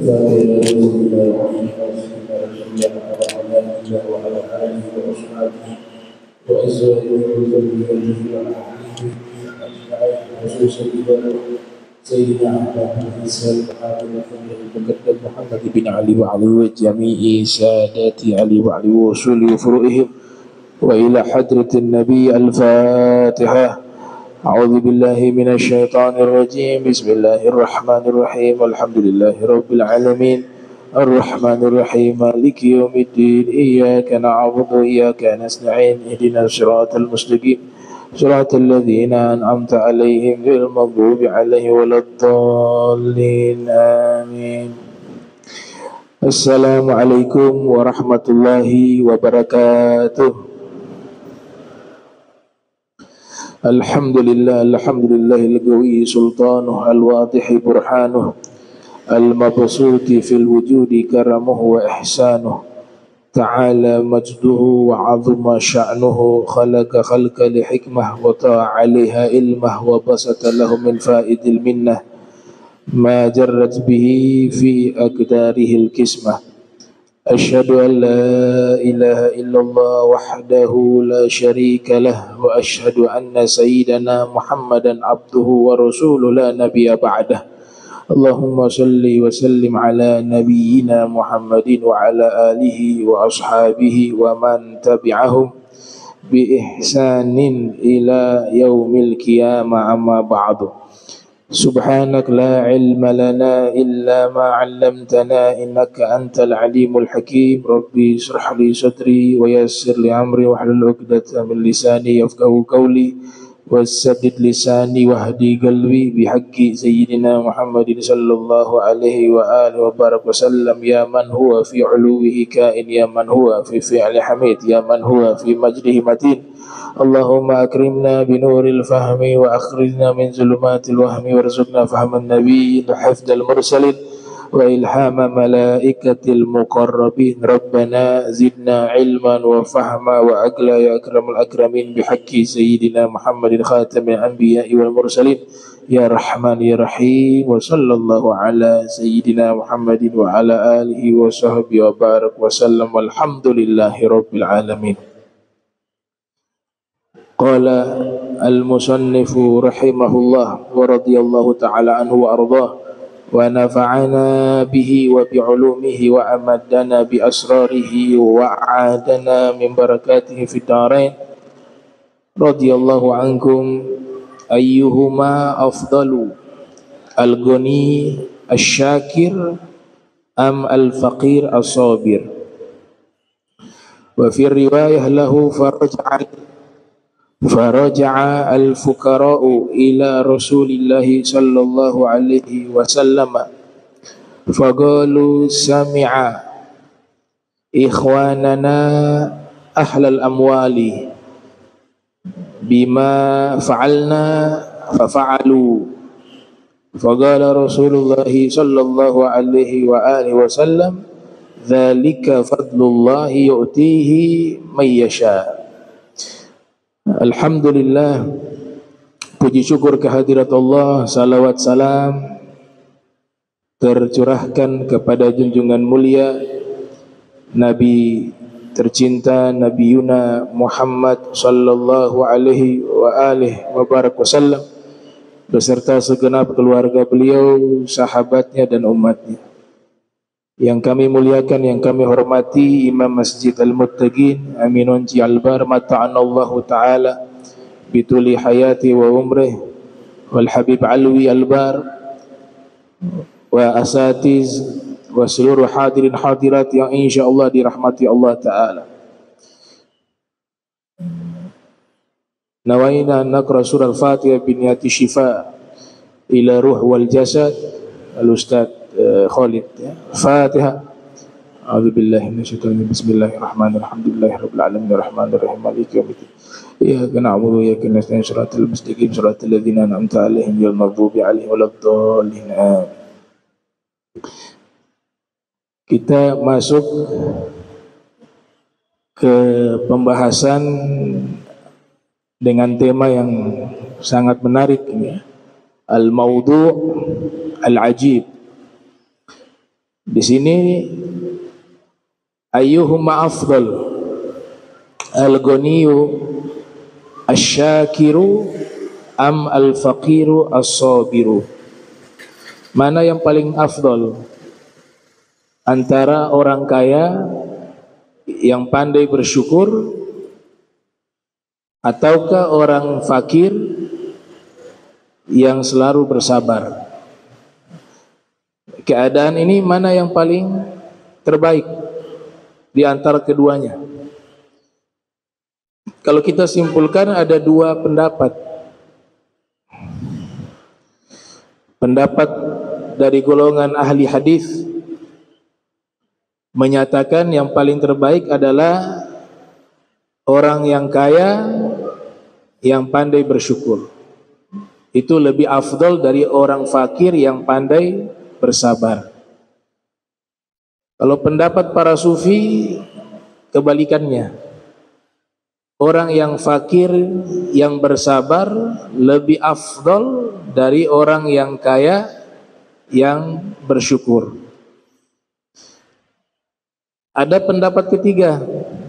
وعلى آله وأصحابه وأزواجه وذريته أجمعين خصوصا سيدنا محمد محمد بن علي وعلي وجميع سادات علي وعلي وصول وفروئهم وإلى حضرة النبي الفاتحة. أعوذ بالله من الشيطان الرجيم. بسم الله الرحمن الرحيم. الحمد لله رب العالمين الرحمن الرحيم مالك يوم الدين. إياك نعبد وإياك نستعين. اهدنا الصراط المستقيم صراط الذين أنعمت عليهم غير المغضوب عليهم ولا الضالين. آمين. السلام عليكم ورحمة الله وبركاته. Alhamdulillah, alhamdulillahil qawi sultanuh al-wadih burhanuh al-mabsuti fil wujudi karamuhu wa ihsanuh ta'ala majduhu wa 'azuma sya'nuhu khalaqa khalqa li hikmah wa ta'aliha ilmah wa basata lahu min faidil minnah ma jarrat bihi fi aqdarihil kismah. Asyhadu an la ilaha illallah wahdahu la syarika lah wa asyhadu anna sayyidana Muhammadan abduhu wa rasuluhu la nabiyya ba'dah. Allahumma salli wa sallim ala nabiyyina Muhammadin wa ala alihi wa ashabihi wa man tabi'ahum bi ihsanin ila yaumil qiyamah, amma ba'du. Subhanak la ilma lana illa ma 'allamtana innaka antal alimul hakim. Rabbi shrah li sadri wa yassir li amri wahlul 'uqdatam min lisani yafqahu qawli wassaddid lisani wahdi qalbi bihaqqi sayyidina Muhammadin sallallahu alaihi wa alihi wa barak wa sallam. Ya man huwa fi 'uluwihi kain, ya man huwa fi fi'li hamid, ya man huwa fi majdihi matin. Allahumma akrimna binuril fahmi wa akhrijna min zulumatil wahmi warzuqna fahman nabiyyin wa hifdzal mursalin wa ilhama malaikatil muqarrabin. Rabbana zidna ilman wa fahma wa aqla ya akramul akramin bihaqqi sayyidina Muhammadin khatamil anbiya'i wal mursalin ya rahman ya rahim. Wa sallallahu ala sayyidina Muhammadin wa ala alihi wa sahbihi wa barak wa sallam walhamdulillahi rabbil alamin. Qala al-musannifu rahimahullah wa radiyallahu ta'ala anhu wa ardhah wa nafa'ana bihi wa bi'ulumihi wa amaddana bi asrarihi wa a'adana min barakatihi fid darain. Radiyallahu ankum ayyuhuma afdalu, al-ghani asy-syakir am al-faqir as-sabir. Wa fi riwayah lahu faraja'a al-fukara'u ila rasulillahi sallallahu alaihi wasallam faqalu sami'a ikhwanana ahlal amwali bima fa'alna fafa'alu faqala rasulullahi sallallahu alaihi wa alihi wasallam dzalika fadlullahi yu'tihi may yasha. Alhamdulillah, puji syukur kehadirat Allah, salawat salam tercurahkan kepada junjungan mulia Nabi tercinta Nabi Yuna Muhammad sallallahu alaihi wa alihi wa barak wasallam beserta segenap keluarga beliau, sahabatnya dan umatnya. Yang kami muliakan, yang kami hormati Imam Masjid Al-Muttaqin Aminun Albar mata'anallahu ta'ala bituli hayati wa umrih wal Habib Alwi Albar wa asatiz wa seluruh hadirin hadirat yang insyaallah dirahmati Allah ta'ala. Nawaina naqra surah Al-Fatihah biniyati syifa ila ruh wal jasad. Al-Ustaz Khalid ya. Fatihah. A'udzu billahi minasyaitonir rajim. Bismillahirrahmanirrahim. Alhamdulillahirabbil alamin arrahmanir rahim maliki yaumiddin. Iyyaka na'budu wa iyyaka nasta'in shiratal mustaqim shiratal ladzina an'amta 'alaihim ghairil maghdubi 'alaihim waladdallin. Kita masuk ke pembahasan dengan tema yang sangat menarik ini ya. Al-Mawdu' Al-Ajib. Di sini ayyuhuma afdal, al-ghaniyu asy-syakiru am al-faqiru as-sabiru? Mana yang paling afdal antara orang kaya yang pandai bersyukur ataukah orang fakir yang selalu bersabar? Keadaan ini mana yang paling terbaik di antara keduanya? Kalau kita simpulkan ada dua pendapat. Pendapat dari golongan ahli hadis menyatakan yang paling terbaik adalah orang yang kaya yang pandai bersyukur. Itu lebih afdal dari orang fakir yang pandai bersabar. Kalau pendapat para sufi kebalikannya. Orang yang fakir yang bersabar lebih afdal dari orang yang kaya yang bersyukur. Ada pendapat ketiga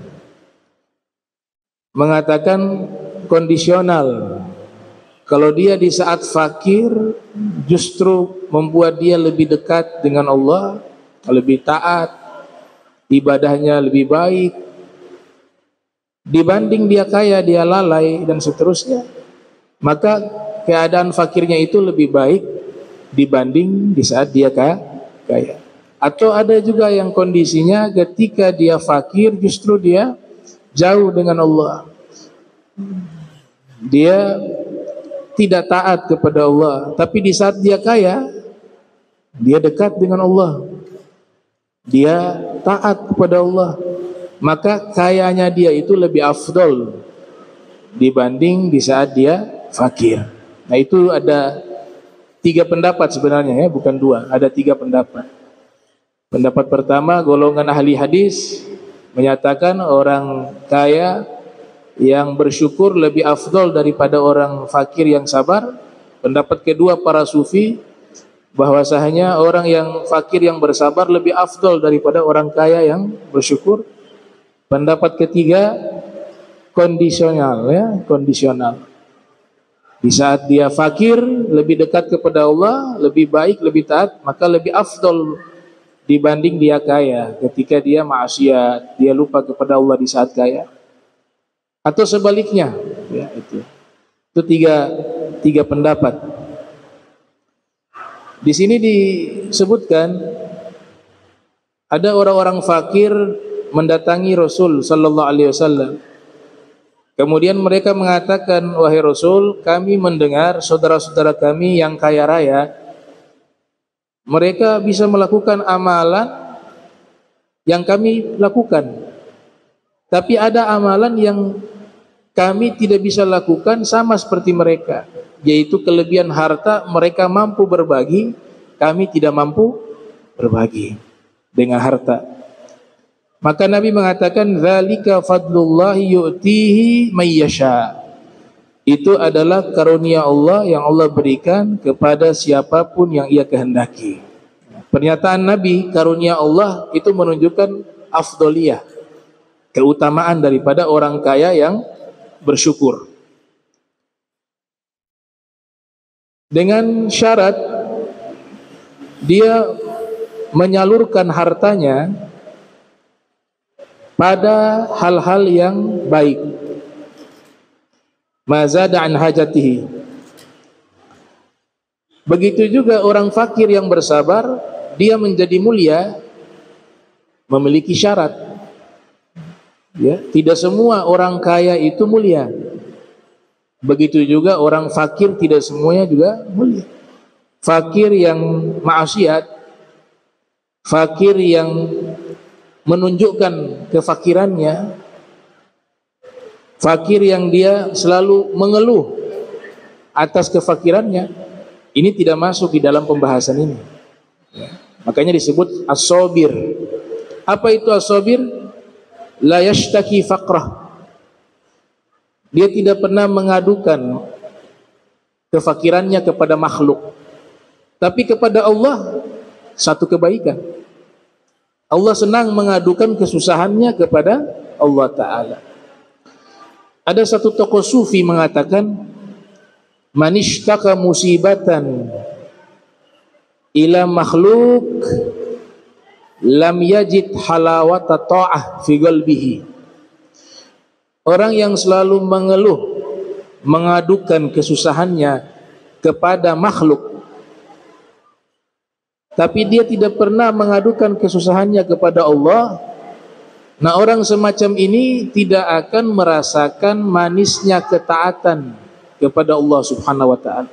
mengatakan kondisional. Kalau dia di saat fakir justru membuat dia lebih dekat dengan Allah, lebih taat, ibadahnya lebih baik, dibanding dia kaya, dia lalai dan seterusnya, maka keadaan fakirnya itu lebih baik dibanding di saat dia kaya. Atau ada juga yang kondisinya ketika dia fakir justru dia jauh dengan Allah, dia tidak taat kepada Allah, tapi di saat dia kaya dia dekat dengan Allah, dia taat kepada Allah, maka kayanya dia itu lebih afdol dibanding di saat dia fakir. Nah, itu ada 3 pendapat sebenarnya, ya, bukan 2, ada 3 pendapat. Pendapat pertama, golongan ahli hadis menyatakan orang kaya yang bersyukur lebih afdol daripada orang fakir yang sabar. Pendapat kedua para sufi bahwasanya orang yang fakir yang bersabar lebih afdol daripada orang kaya yang bersyukur. Pendapat ketiga kondisional, ya, kondisional. Di saat dia fakir lebih dekat kepada Allah, lebih baik, lebih taat, maka lebih afdol dibanding dia kaya. Ketika dia maksiat, dia lupa kepada Allah di saat kaya. Atau sebaliknya, ya, itu tiga pendapat. Di sini disebutkan ada orang-orang fakir mendatangi Rasul sallallahu alaihi wasallam. Kemudian mereka mengatakan, wahai Rasul, kami mendengar saudara-saudara kami yang kaya raya, mereka bisa melakukan amalan yang kami lakukan. Tapi ada amalan yang kami tidak bisa lakukan sama seperti mereka, yaitu kelebihan harta. Mereka mampu berbagi, kami tidak mampu berbagi dengan harta. Maka Nabi mengatakan, dzalika fadlullahi yu'tihi may yasha. Itu adalah karunia Allah yang Allah berikan kepada siapapun yang Ia kehendaki. Pernyataan Nabi, karunia Allah itu menunjukkan afdoliyah, keutamaan daripada orang kaya yang bersyukur. Dengan syarat dia menyalurkan hartanya pada hal-hal yang baik. Mazada an hajatihi. Begitu juga orang fakir yang bersabar, dia menjadi mulia memiliki syarat. Ya, tidak semua orang kaya itu mulia. Begitu juga orang fakir tidak semuanya juga mulia. Fakir yang maksiat, fakir yang menunjukkan kefakirannya, fakir yang dia selalu mengeluh atas kefakirannya, ini tidak masuk di dalam pembahasan ini. Makanya disebut as-sabir. Apa itu as-sabir? La yashtaki faqrah. Dia tidak pernah mengadukan kefakirannya kepada makhluk, tapi kepada Allah satu kebaikan. Allah senang mengadukan kesusahannya kepada Allah Ta'ala. Ada satu tokoh sufi mengatakan, manishtaka musibatan ila makhluk lam yajid halawata ta'ah fi qalbihi. Orang yang selalu mengeluh, mengadukan kesusahannya kepada makhluk, tapi dia tidak pernah mengadukan kesusahannya kepada Allah, nah orang semacam ini tidak akan merasakan manisnya ketaatan kepada Allah Subhanahu wa ta'ala.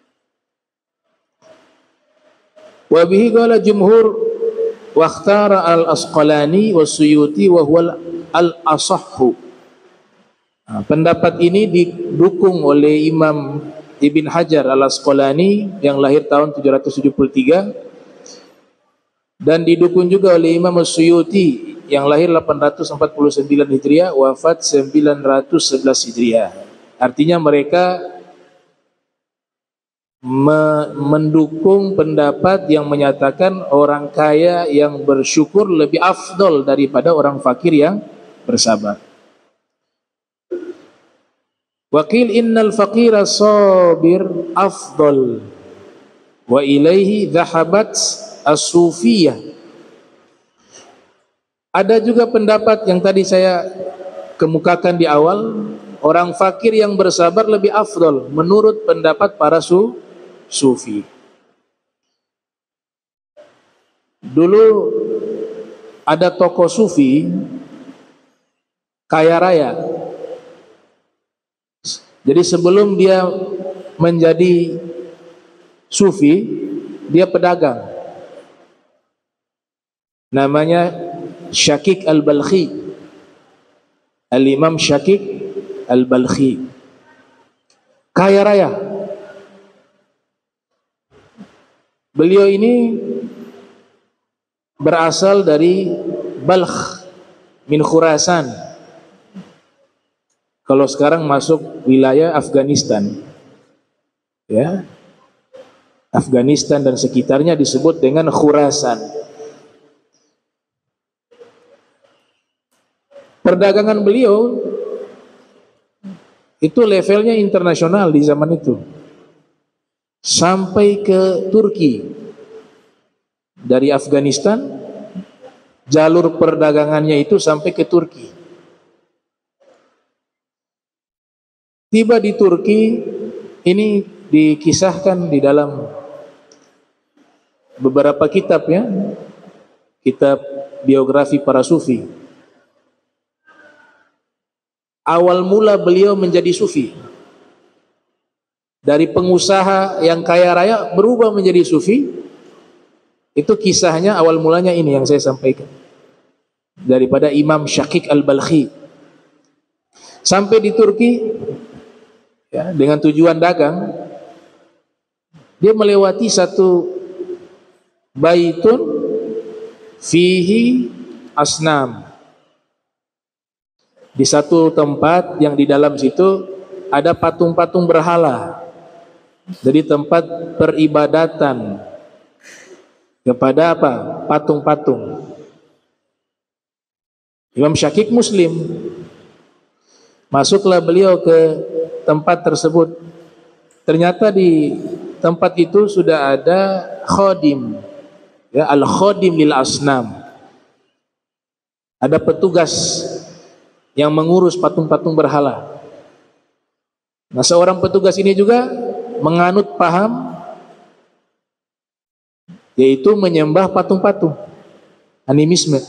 Wa bihi qala jumhur wa ikhtara al-Asqalani wa Suyuti wa huwa al-asahhu. Pendapat ini didukung oleh Imam Ibn Hajar al-Asqalani yang lahir tahun 773, dan didukung juga oleh Imam Suyuti yang lahir 849 Hijriah, wafat 911 Hijriah. Artinya mereka mendukung pendapat yang menyatakan orang kaya yang bersyukur lebih afdol daripada orang fakir yang bersabar. Waqil innal faqira sabir afdol wa ilaihi dhahabat as-sufiyah. Ada juga pendapat yang tadi saya kemukakan di awal, orang fakir yang bersabar lebih afdol menurut pendapat para sufi. Dulu ada tokoh sufi kaya raya. Jadi sebelum dia menjadi sufi, dia pedagang. Namanya Syakik al-Balkhi. Al-Imam Syakik al-Balkhi. Kaya raya. Beliau ini berasal dari Balkh min Khurasan. Kalau sekarang masuk wilayah Afghanistan, ya, Afghanistan dan sekitarnya disebut dengan Khurasan. Perdagangan beliau itu levelnya internasional di zaman itu, sampai ke Turki. Dari Afghanistan jalur perdagangannya itu sampai ke Turki. Tiba di Turki, ini dikisahkan di dalam beberapa kitab, ya, kitab biografi para sufi. Awal mula beliau menjadi sufi, dari pengusaha yang kaya raya berubah menjadi sufi. Itu kisahnya awal mulanya ini yang saya sampaikan daripada Imam Syakik al-Balkhi. Sampai di Turki, ya, dengan tujuan dagang, dia melewati satu baitun fihi asnam. Di satu tempat yang di dalam situ ada patung-patung berhala. Jadi tempat peribadatan kepada apa? Patung-patung. Imam Syakik Muslim. Masuklah beliau ke tempat tersebut. Ternyata di tempat itu sudah ada khodim, ya, al-khodim lil asnam. Ada petugas yang mengurus patung-patung berhala. Nah, seorang petugas ini juga menganut paham, yaitu menyembah patung-patung, animisme.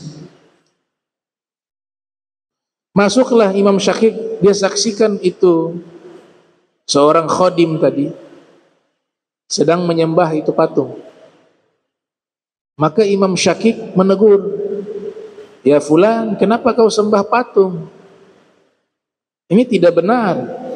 Masuklah Imam Syakik, dia saksikan itu seorang khodim tadi sedang menyembah itu patung. Maka Imam Syakik menegur, "Ya fulan, kenapa kau sembah patung? Ini tidak benar.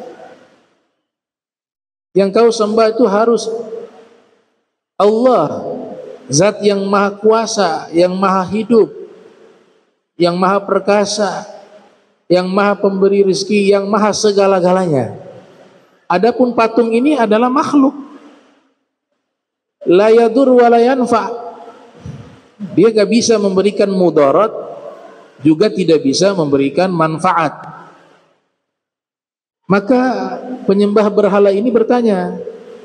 Yang kau sembah itu harus Allah, Zat yang maha kuasa, yang maha hidup, yang maha perkasa, yang maha pemberi rezeki, yang maha segala-galanya. Adapun patung ini adalah makhluk. La yadur wa la yanfa. Dia gak bisa memberikan mudarat, juga tidak bisa memberikan manfaat. Maka penyembah berhala ini bertanya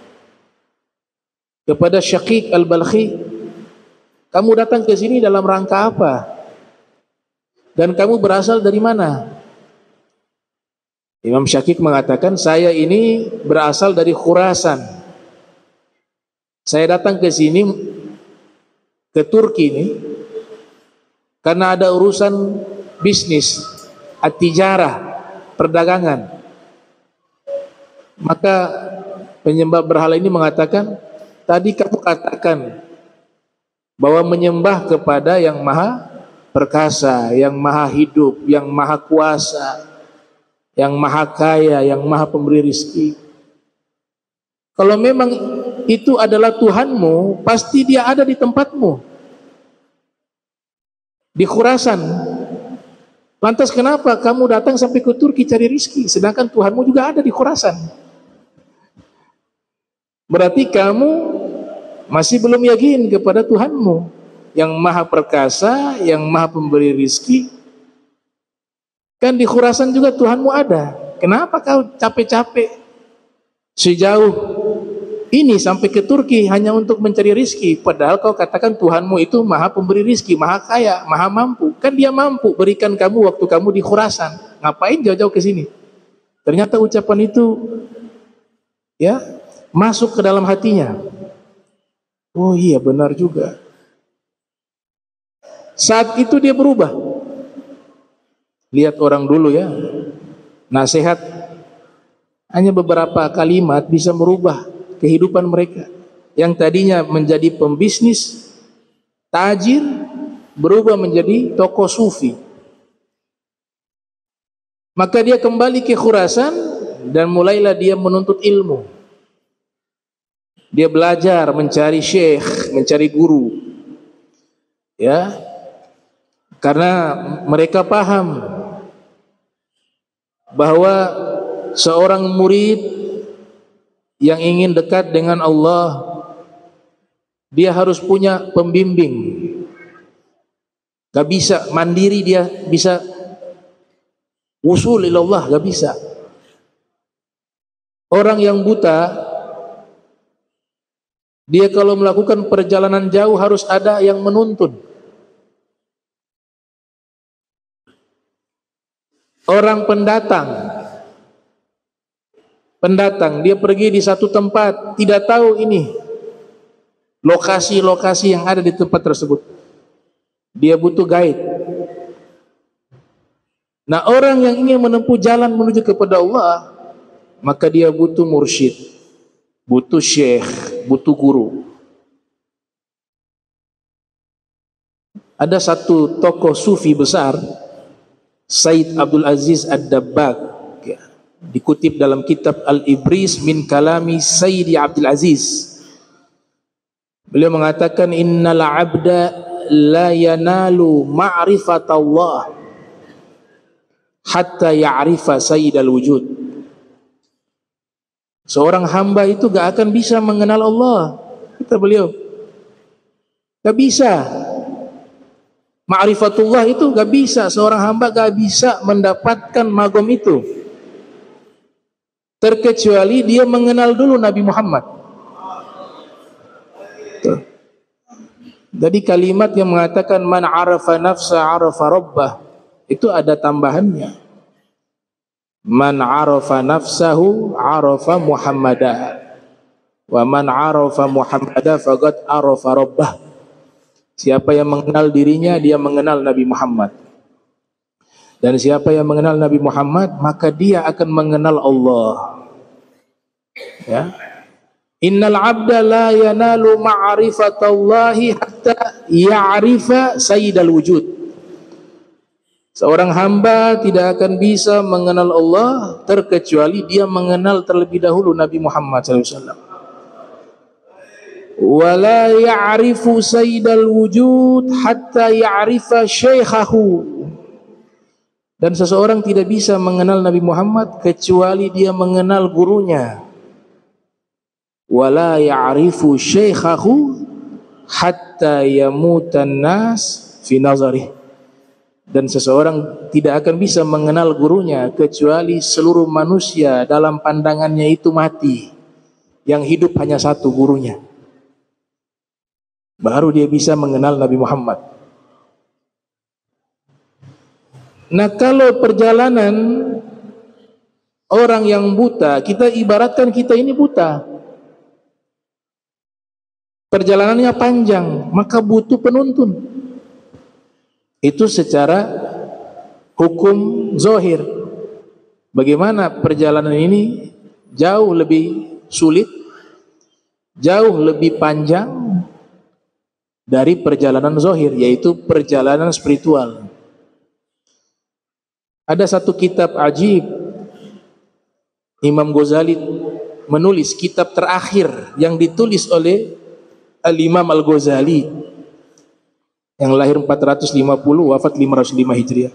kepada Syaqiq al-Balkhi, kamu datang ke sini dalam rangka apa? Dan kamu berasal dari mana? Imam Syaqiq mengatakan, saya ini berasal dari Khurasan. Saya datang ke sini, ke Turki ini, karena ada urusan bisnis, at-tijarah, perdagangan. Maka penyembah berhala ini mengatakan, tadi kamu katakan bahwa menyembah kepada yang maha perkasa, yang maha hidup, yang maha kuasa, yang maha kaya, yang maha pemberi rizki. Kalau memang itu adalah Tuhanmu, pasti dia ada di tempatmu, di Khurasan. Lantas kenapa kamu datang sampai ke Turki cari rizki, sedangkan Tuhanmu juga ada di Khurasan? Berarti kamu masih belum yakin kepada Tuhanmu yang maha perkasa, yang maha pemberi rizki. Kan di Khurasan juga Tuhanmu ada. Kenapa kau capek-capek sejauh ini sampai ke Turki hanya untuk mencari rizki? Padahal kau katakan Tuhanmu itu maha pemberi rizki, maha kaya, maha mampu. Kan dia mampu berikan kamu waktu kamu di Khurasan. Ngapain jauh-jauh ke sini? Ternyata ucapan itu ya masuk ke dalam hatinya. Oh iya, benar juga. Saat itu dia berubah. Lihat orang dulu ya, nasihat hanya beberapa kalimat bisa merubah kehidupan mereka. Yang tadinya menjadi pembisnis, tajir, berubah menjadi tokoh sufi. Maka dia kembali ke Khurasan dan mulailah dia menuntut ilmu. Dia belajar, mencari syekh, mencari guru. Ya, karena mereka paham bahwa seorang murid yang ingin dekat dengan Allah, dia harus punya pembimbing. Gak bisa mandiri, dia bisa wusul ilallah, gak bisa. Orang yang buta, dia kalau melakukan perjalanan jauh harus ada yang menuntun. Orang pendatang, dia pergi di satu tempat, tidak tahu ini lokasi-lokasi yang ada di tempat tersebut. Dia butuh guide. Nah, orang yang ingin menempuh jalan menuju kepada Allah, maka dia butuh mursyid, butuh syekh, butuh guru. Ada satu tokoh sufi besar, Said Abdul Aziz Ad-Dabbag, dikutip dalam kitab Al-Ibris min kalami Sayyidi Abdul Aziz. Beliau mengatakan, innal abda la yanalu ma'rifatallah hatta ya'rifa sayyidal wujud. Seorang hamba itu gak akan bisa mengenal Allah, kata beliau. Gak bisa. Ma'rifatullah itu gak bisa, seorang hamba gak bisa mendapatkan magom itu terkecuali dia mengenal dulu Nabi Muhammad. Tuh. Jadi kalimat yang mengatakan man arafa nafsa arafa rabbah, itu ada tambahannya. Man arafa nafsahu arafa Muhammadah, wa man arafa Muhammadah faqad arafa rabbah. Siapa yang mengenal dirinya, dia mengenal Nabi Muhammad. Dan siapa yang mengenal Nabi Muhammad, maka dia akan mengenal Allah. Ya. Innal abda la yanalu ma'rifatallahi hatta ya'rifa sayyidal wujud. Seorang hamba tidak akan bisa mengenal Allah terkecuali dia mengenal terlebih dahulu Nabi Muhammad SAW. Wala ya'rifu sayyidal wujud hatta ya'rifa syekhahu. Dan seseorang tidak bisa mengenal Nabi Muhammad kecuali dia mengenal gurunya. Wala ya'rifu syekhahu hatta yamutan nas fi nazarih. Dan seseorang tidak akan bisa mengenal gurunya kecuali seluruh manusia dalam pandangannya itu mati. Yang hidup hanya satu, gurunya. Baru dia bisa mengenal Nabi Muhammad. Nah, kalau perjalanan orang yang buta, kita ibaratkan kita ini buta. Perjalanannya panjang, maka butuh penuntun. Itu secara hukum zahir. Bagaimana perjalanan ini jauh lebih sulit, jauh lebih panjang dari perjalanan zahir, yaitu perjalanan spiritual. Ada satu kitab ajib, Imam Ghazali menulis kitab terakhir yang ditulis oleh Al-Imam Al-Ghazali yang lahir 450, wafat 505 Hijriah.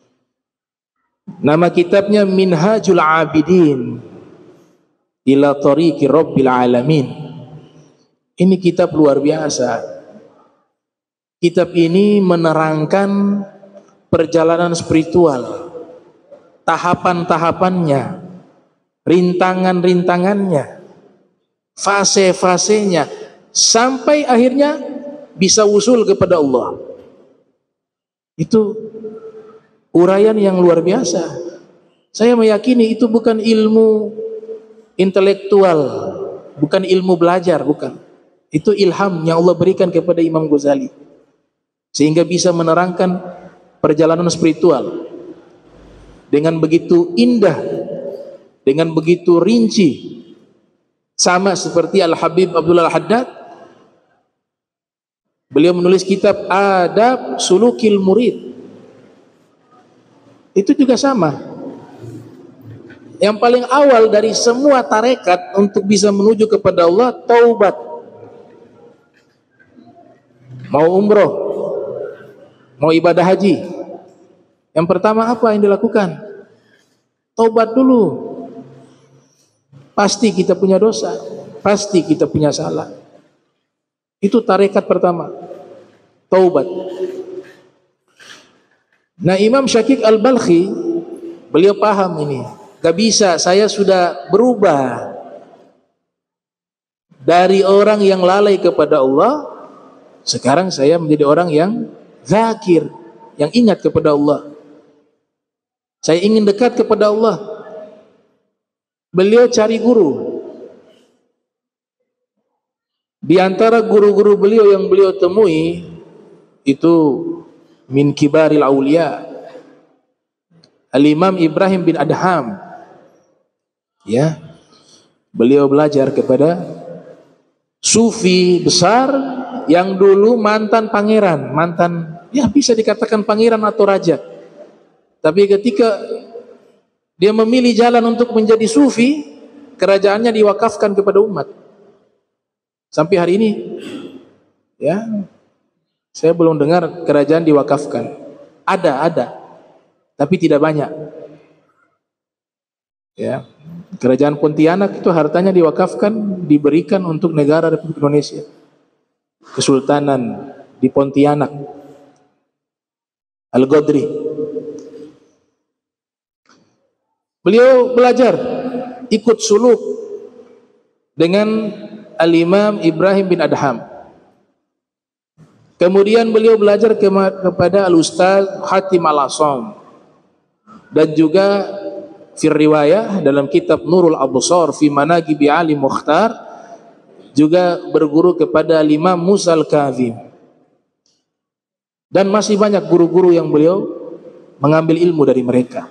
Nama kitabnya Minhajul Abidin ila Tariqi Rabbil Alamin. Ini kitab luar biasa. Kitab ini menerangkan perjalanan spiritual, tahapan-tahapannya, rintangan-rintangannya, fase-fasenya, sampai akhirnya bisa usul kepada Allah. Itu uraian yang luar biasa. Saya meyakini itu bukan ilmu intelektual, bukan ilmu belajar, bukan. Itu ilham yang Allah berikan kepada Imam Ghazali, sehingga bisa menerangkan perjalanan spiritual dengan begitu indah, dengan begitu rinci. Sama seperti Al-Habib Abdullah Al-Haddad, beliau menulis kitab Adab Sulukil Murid. Itu juga sama. Yang paling awal dari semua tarekat untuk bisa menuju kepada Allah, taubat. Mau umroh, mau ibadah haji, yang pertama apa yang dilakukan? Taubat dulu. Pasti kita punya dosa, pasti kita punya salah. Itu tarekat pertama, taubat. Nah, Imam Syakik Al-Balkhi, beliau paham ini. Gak bisa, saya sudah berubah dari orang yang lalai kepada Allah, sekarang saya menjadi orang yang zakir, yang ingat kepada Allah. Saya ingin dekat kepada Allah. Beliau cari guru. Di antara guru-guru beliau yang beliau temui itu min kibaril aulia, Al-Imam Ibrahim bin Adham. Ya, beliau belajar kepada sufi besar yang dulu mantan pangeran, ya bisa dikatakan pangeran atau raja. Tapi ketika dia memilih jalan untuk menjadi sufi, kerajaannya diwakafkan kepada umat. Sampai hari ini, ya, saya belum dengar kerajaan diwakafkan. Ada, tapi tidak banyak. Ya, kerajaan Pontianak itu hartanya diwakafkan, diberikan untuk negara Republik Indonesia. Kesultanan di Pontianak, Al-Godri. Beliau belajar, ikut suluk dengan Al-Imam Ibrahim bin Adham. Kemudian beliau belajar kepada Al-Ustaz Hatim Al-Asam. Dan juga fir riwayah dalam kitab Nurul Absar fi Manaqibi Ali Mukhtar, juga berguru kepada Imam Musa Al-Kazim. Dan masih banyak guru-guru yang beliau mengambil ilmu dari mereka.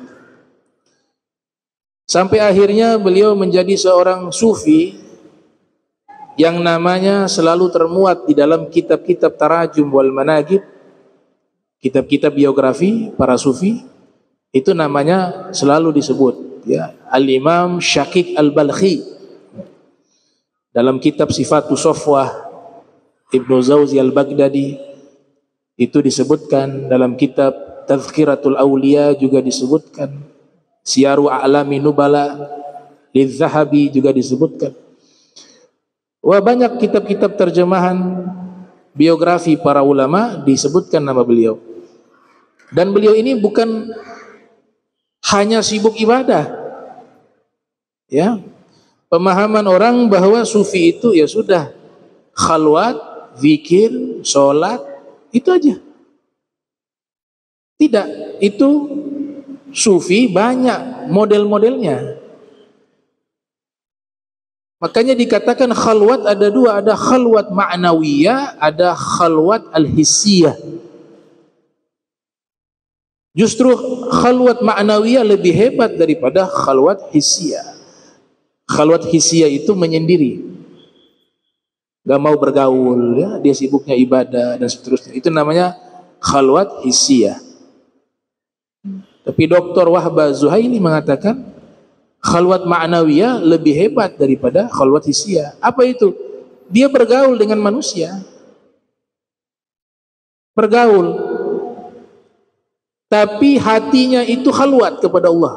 Sampai akhirnya beliau menjadi seorang sufi yang namanya selalu termuat di dalam kitab-kitab tarajum wal manaqib, kitab-kitab biografi para sufi. Itu namanya selalu disebut, ya, Al-Imam Syakik Al-Balkhi. Dalam kitab Sifatus Safwah Ibnu Zawzi Al-Baghdadi itu disebutkan, dalam kitab Tazkiratul Awliya juga disebutkan, Syiaru A'lami Nubala Lidz-Zahabi juga disebutkan. Wah, banyak kitab-kitab terjemahan biografi para ulama disebutkan nama beliau. Dan beliau ini bukan hanya sibuk ibadah, ya. Pemahaman orang bahwa sufi itu ya sudah khalwat, zikir, sholat, itu aja. Tidak, itu sufi banyak model-modelnya. Makanya dikatakan khalwat ada dua, ada khalwat ma'nawiyah, ada khalwat al-hissiyah. Justru khalwat ma'nawiyah lebih hebat daripada khalwat hissiyah. Khalwat hissiyah itu menyendiri, gak mau bergaul, ya, dia sibuknya ibadah dan seterusnya. Itu namanya khalwat hissiyah. Tapi Dr. Wahbah Zuhaili mengatakan khalwat ma'nawiyah lebih hebat daripada khalwat hissiyah. Apa itu? Dia bergaul dengan manusia, bergaul, tapi hatinya itu khalwat kepada Allah.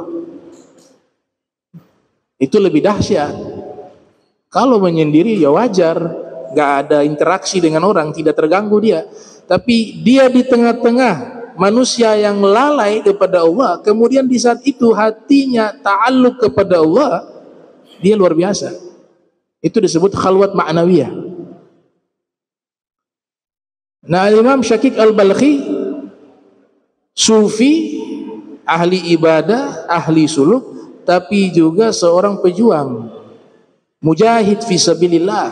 Itu lebih dahsyat. Kalau menyendiri ya wajar, gak ada interaksi dengan orang, tidak terganggu dia. Tapi dia di tengah-tengah manusia yang lalai kepada Allah, kemudian di saat itu hatinya ta'alluq kepada Allah, dia luar biasa. Itu disebut khalwat ma'nawiyah. Nah, Imam Syakik Al-Balkhi, sufi, ahli ibadah, ahli suluk, tapi juga seorang pejuang, mujahid fi sabilillah.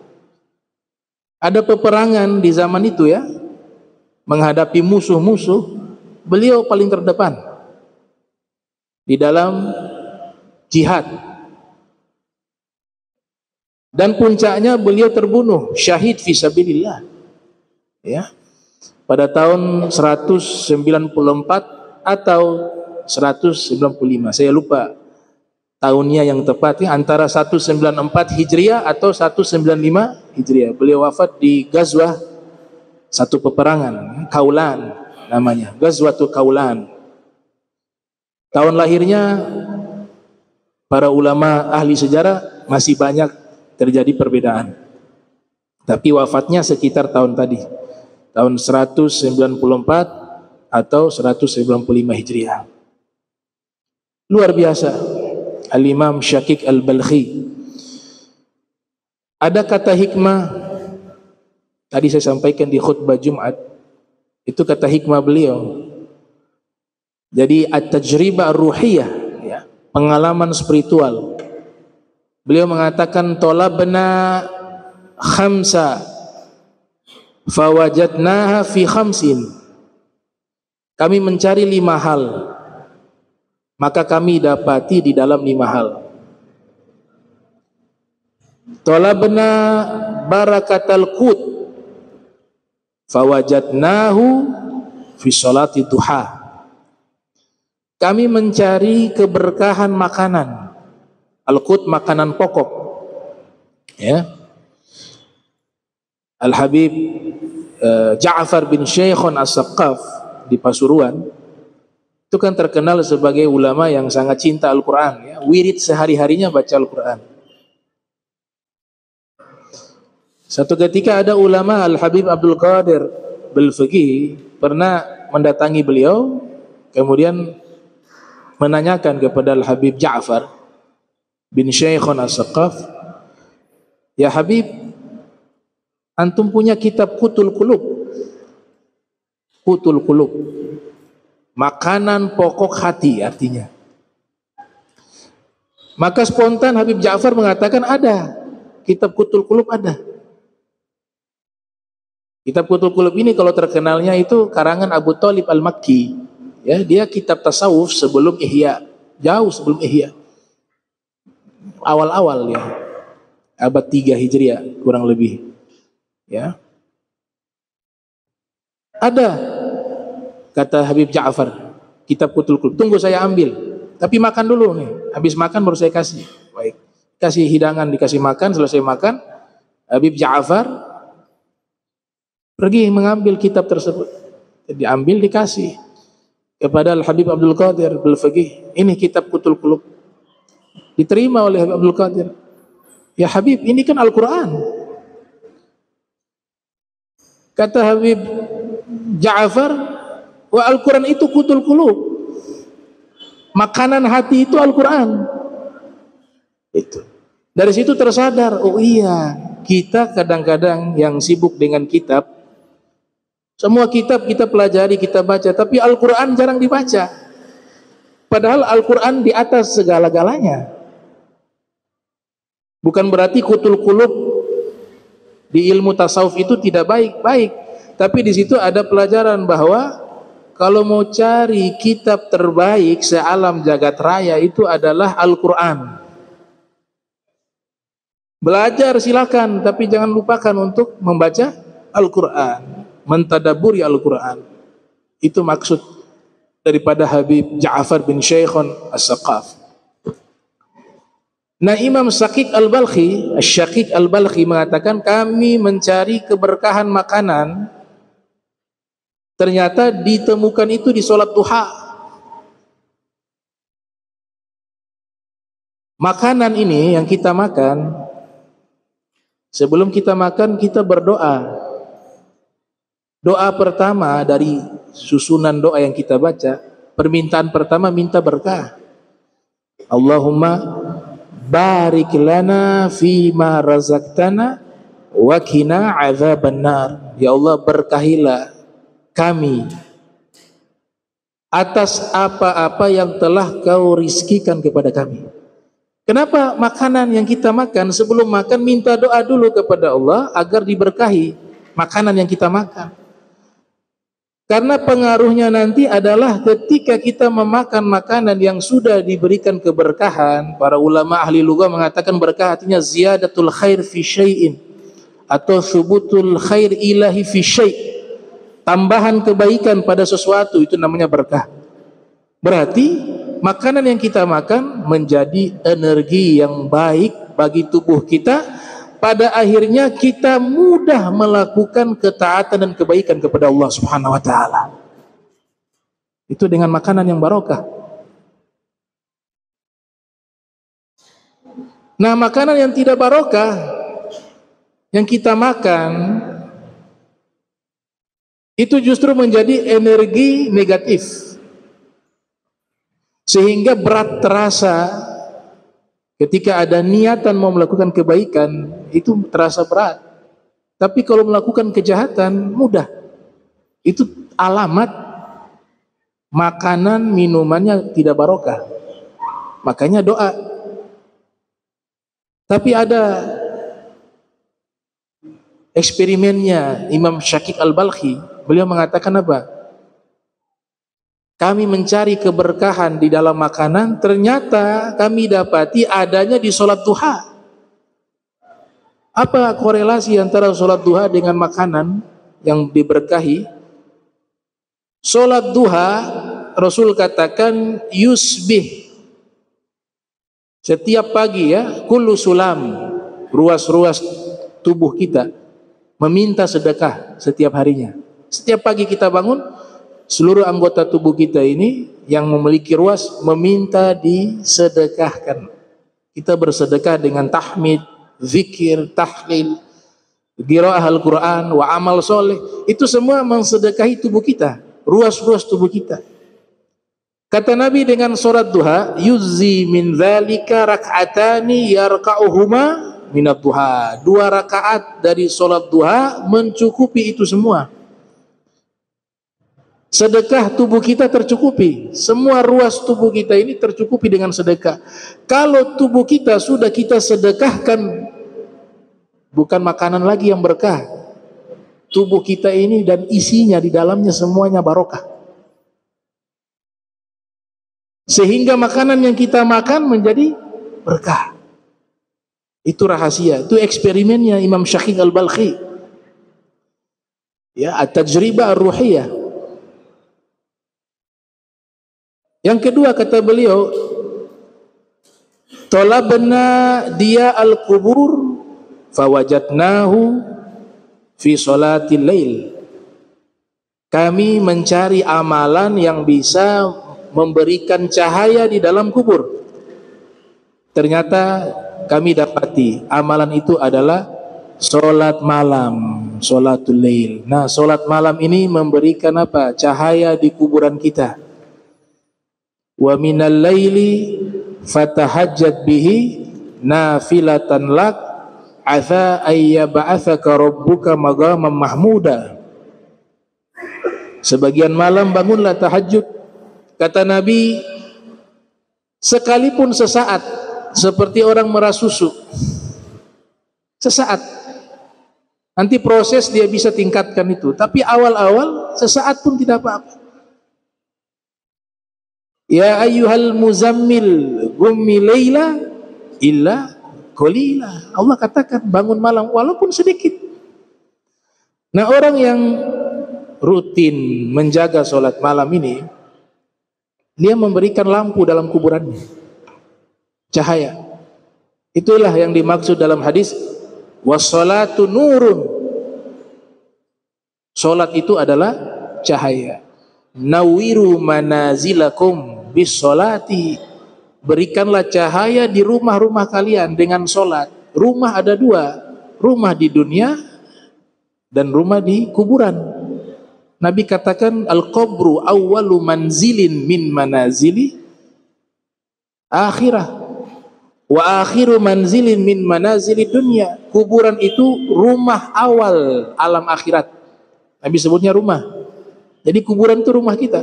Ada peperangan di zaman itu, ya, menghadapi musuh-musuh, beliau paling terdepan di dalam jihad. Dan puncaknya beliau terbunuh syahid fi sabilillah, ya, pada tahun 194 atau 195, saya lupa tahunnya yang tepat, ya, antara 194 Hijriah atau 195 Hijriah. Beliau wafat di Ghazwah, satu peperangan, Kaulan namanya, Ghazwatul Kaulan. Tahun lahirnya para ulama ahli sejarah masih banyak terjadi perbedaan. Tapi wafatnya sekitar tahun tadi, tahun 194 atau 195 Hijriah. Luar biasa Al-Imam Syakik Al-Balkhi. Ada kata hikmah, tadi saya sampaikan di khutbah Jumat, itu kata hikmah beliau. Jadi at-tajribah ar-ruhiyah, ya, pengalaman spiritual. Beliau mengatakan talabna khamsa fawajadnaha fi khamsin. Kami mencari 5 hal, maka kami dapati di dalam 5 hal. Talabna barakatal qut fawajadnahu fi sholati duha. Kami mencari keberkahan makanan. Al-qut makanan pokok, ya. Al-Habib Ja'far bin Syekhon As-Saqqaf di Pasuruan itu kan terkenal sebagai ulama yang sangat cinta Al-Quran, ya. Wirid sehari-harinya baca Al-Quran. Satu ketika ada ulama Al-Habib Abdul Qadir Bil-Fiqih pernah mendatangi beliau, kemudian menanyakan kepada Al-Habib Ja'far bin Syekhon As-Saqqaf, ya Habib, antum punya kitab Qutul Qulub. Qutul Qulub, makanan pokok hati artinya. Maka spontan Habib Ja'far mengatakan ada, kitab Qutul Qulub ada. Kitab Qutul Qulub ini kalau terkenalnya itu karangan Abu Thalib Al-Makki, ya, dia kitab tasawuf sebelum Ihya, jauh sebelum Ihya, awal-awal, ya, abad 3 Hijriah kurang lebih, ya. Ada, kata Habib Ja'far, kitab Qutul Qulub, tunggu saya ambil, tapi makan dulu nih, habis makan baru saya kasih. Baik, kasih hidangan, dikasih makan, selesai makan, Habib Ja'far pergi mengambil kitab tersebut, diambil, dikasih kepada Al-Habib Abdul Qadir Bil-Fiqih, ini kitab Qutul Qulub. Diterima oleh Habib Abdul Qadir. Ya Habib, ini kan Al-Quran. Kata Habib Ja'far, wa Al-Quran itu kutul qulub. Makanan hati itu Al-Quran. Itu. Dari situ tersadar, oh iya, kita kadang-kadang yang sibuk dengan kitab, semua kitab kita pelajari, kita baca, tapi Al-Quran jarang dibaca. Padahal Al-Quran di atas segala-galanya. Bukan berarti kutul qulub di ilmu tasawuf itu tidak baik, tapi di situ ada pelajaran bahwa kalau mau cari kitab terbaik sealam jagat raya itu adalah Al-Quran. Belajar silakan, tapi jangan lupakan untuk membaca Al-Quran, mentadaburi Al-Quran. Itu maksud daripada Habib Ja'far bin Syekhon As-Saqaf. Nah, Imam Syaqiq Al-Balkhi mengatakan, kami mencari keberkahan makanan, ternyata ditemukan itu di sholat duha. Makanan ini yang kita makan, sebelum kita makan kita berdoa. Doa pertama dari susunan doa yang kita baca, permintaan pertama minta berkah. Allahumma barik lana fima razaqtana wa qina adzabannar. Ya Allah, berkahilah kami atas apa-apa yang telah kau rizkikan kepada kami. Kenapa makanan yang kita makan, sebelum makan minta doa dulu kepada Allah agar diberkahi makanan yang kita makan. Karena pengaruhnya nanti adalah ketika kita memakan makanan yang sudah diberikan keberkahan. Para ulama ahli lugah mengatakan berkah artinya ziyadatul khair fi syai'in, atau subutul khair ilahi fi syai', tambahan kebaikan pada sesuatu, itu namanya berkah. Berarti makanan yang kita makan menjadi energi yang baik bagi tubuh kita. Pada akhirnya kita mudah melakukan ketaatan dan kebaikan kepada Allah Subhanahu wa taala. Itu dengan makanan yang barokah. Nah, makanan yang tidak barokah yang kita makan itu justru menjadi energi negatif, sehingga berat terasa. Ketika ada niatan mau melakukan kebaikan, itu terasa berat. Tapi kalau melakukan kejahatan, mudah. Itu alamat makanan minumannya tidak barokah. Makanya doa. Tapi ada eksperimennya Imam Syaqiq Al-Balkhi. Beliau mengatakan apa? Kami mencari keberkahan di dalam makanan, ternyata kami dapati adanya di sholat duha. Apa korelasi antara sholat duha dengan makanan yang diberkahi? Sholat duha, Rasul katakan yusbih, setiap pagi ya, kullu sulam, ruas-ruas tubuh kita meminta sedekah setiap harinya. Setiap pagi kita bangun, seluruh anggota tubuh kita ini yang memiliki ruas meminta disedekahkan. Kita bersedekah dengan tahmid, zikir, tahlil, qiraah Al-Quran, wa amal soleh. Itu semua mensedekahi tubuh kita, ruas-ruas tubuh kita. Kata Nabi dengan sholat duha, yuzzi min dzalika rak'atani yarka'uhuma minad duha. 2 rakaat dari sholat duha mencukupi itu semua. Sedekah tubuh kita tercukupi. Semua ruas tubuh kita ini tercukupi dengan sedekah. Kalau tubuh kita sudah kita sedekahkan, bukan makanan lagi yang berkah. Tubuh kita ini dan isinya di dalamnya semuanya barokah. Sehingga makanan yang kita makan menjadi berkah. Itu rahasia, itu eksperimennya Imam Syaqiq Al-Balkhi. Ya, at-tajribah ar-ruhiyah. Yang kedua kata beliau, talabna dia al-qubur fawajadnahu fi sholatil lail. Kami mencari amalan yang bisa memberikan cahaya di dalam kubur. Ternyata kami dapati amalan itu adalah Solat malam, solatul lail. Nah, solat malam ini memberikan apa? Cahaya di kuburan kita. Wa minal laili fatahajjat bihi nafilatan lak asa ayyab'atsaka rabbuka maqaman mahmuda. Sebagian malam bangunlah tahajud. Kata Nabi, sekalipun sesaat, seperti orang merah susu. Sesaat. Nanti proses dia bisa tingkatkan itu. Tapi awal-awal sesaat pun tidak apa-apa. Ya ayyuhal muzammil gummi layla illa qalila. Allah katakan bangun malam walaupun sedikit. Nah, orang yang rutin menjaga solat malam ini, dia memberikan lampu dalam kuburannya, cahaya. Itulah yang dimaksud dalam hadis wassalatu nurun. Solat itu adalah cahaya. Nawiru manazilakum bis solati. Berikanlah cahaya di rumah-rumah kalian dengan solat. Rumah ada dua, rumah di dunia dan rumah di kuburan. Nabi katakan al-qabru awwalu manzilin min manazili akhirah wa akhiru manzilin min manazili dunya. Kuburan itu rumah awal alam akhirat. Nabi sebutnya rumah. Jadi kuburan itu rumah kita.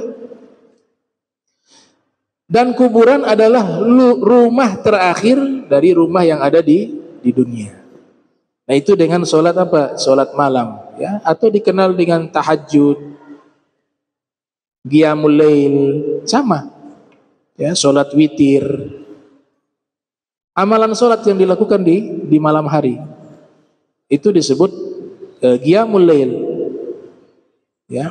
Dan kuburan adalah rumah terakhir dari rumah yang ada di dunia. Nah, itu dengan solat apa? Solat malam, ya, atau dikenal dengan tahajud, qiyamul lail, sama. Ya, solat witir. Amalan solat yang dilakukan di malam hari itu disebut qiyamul lail. Ya.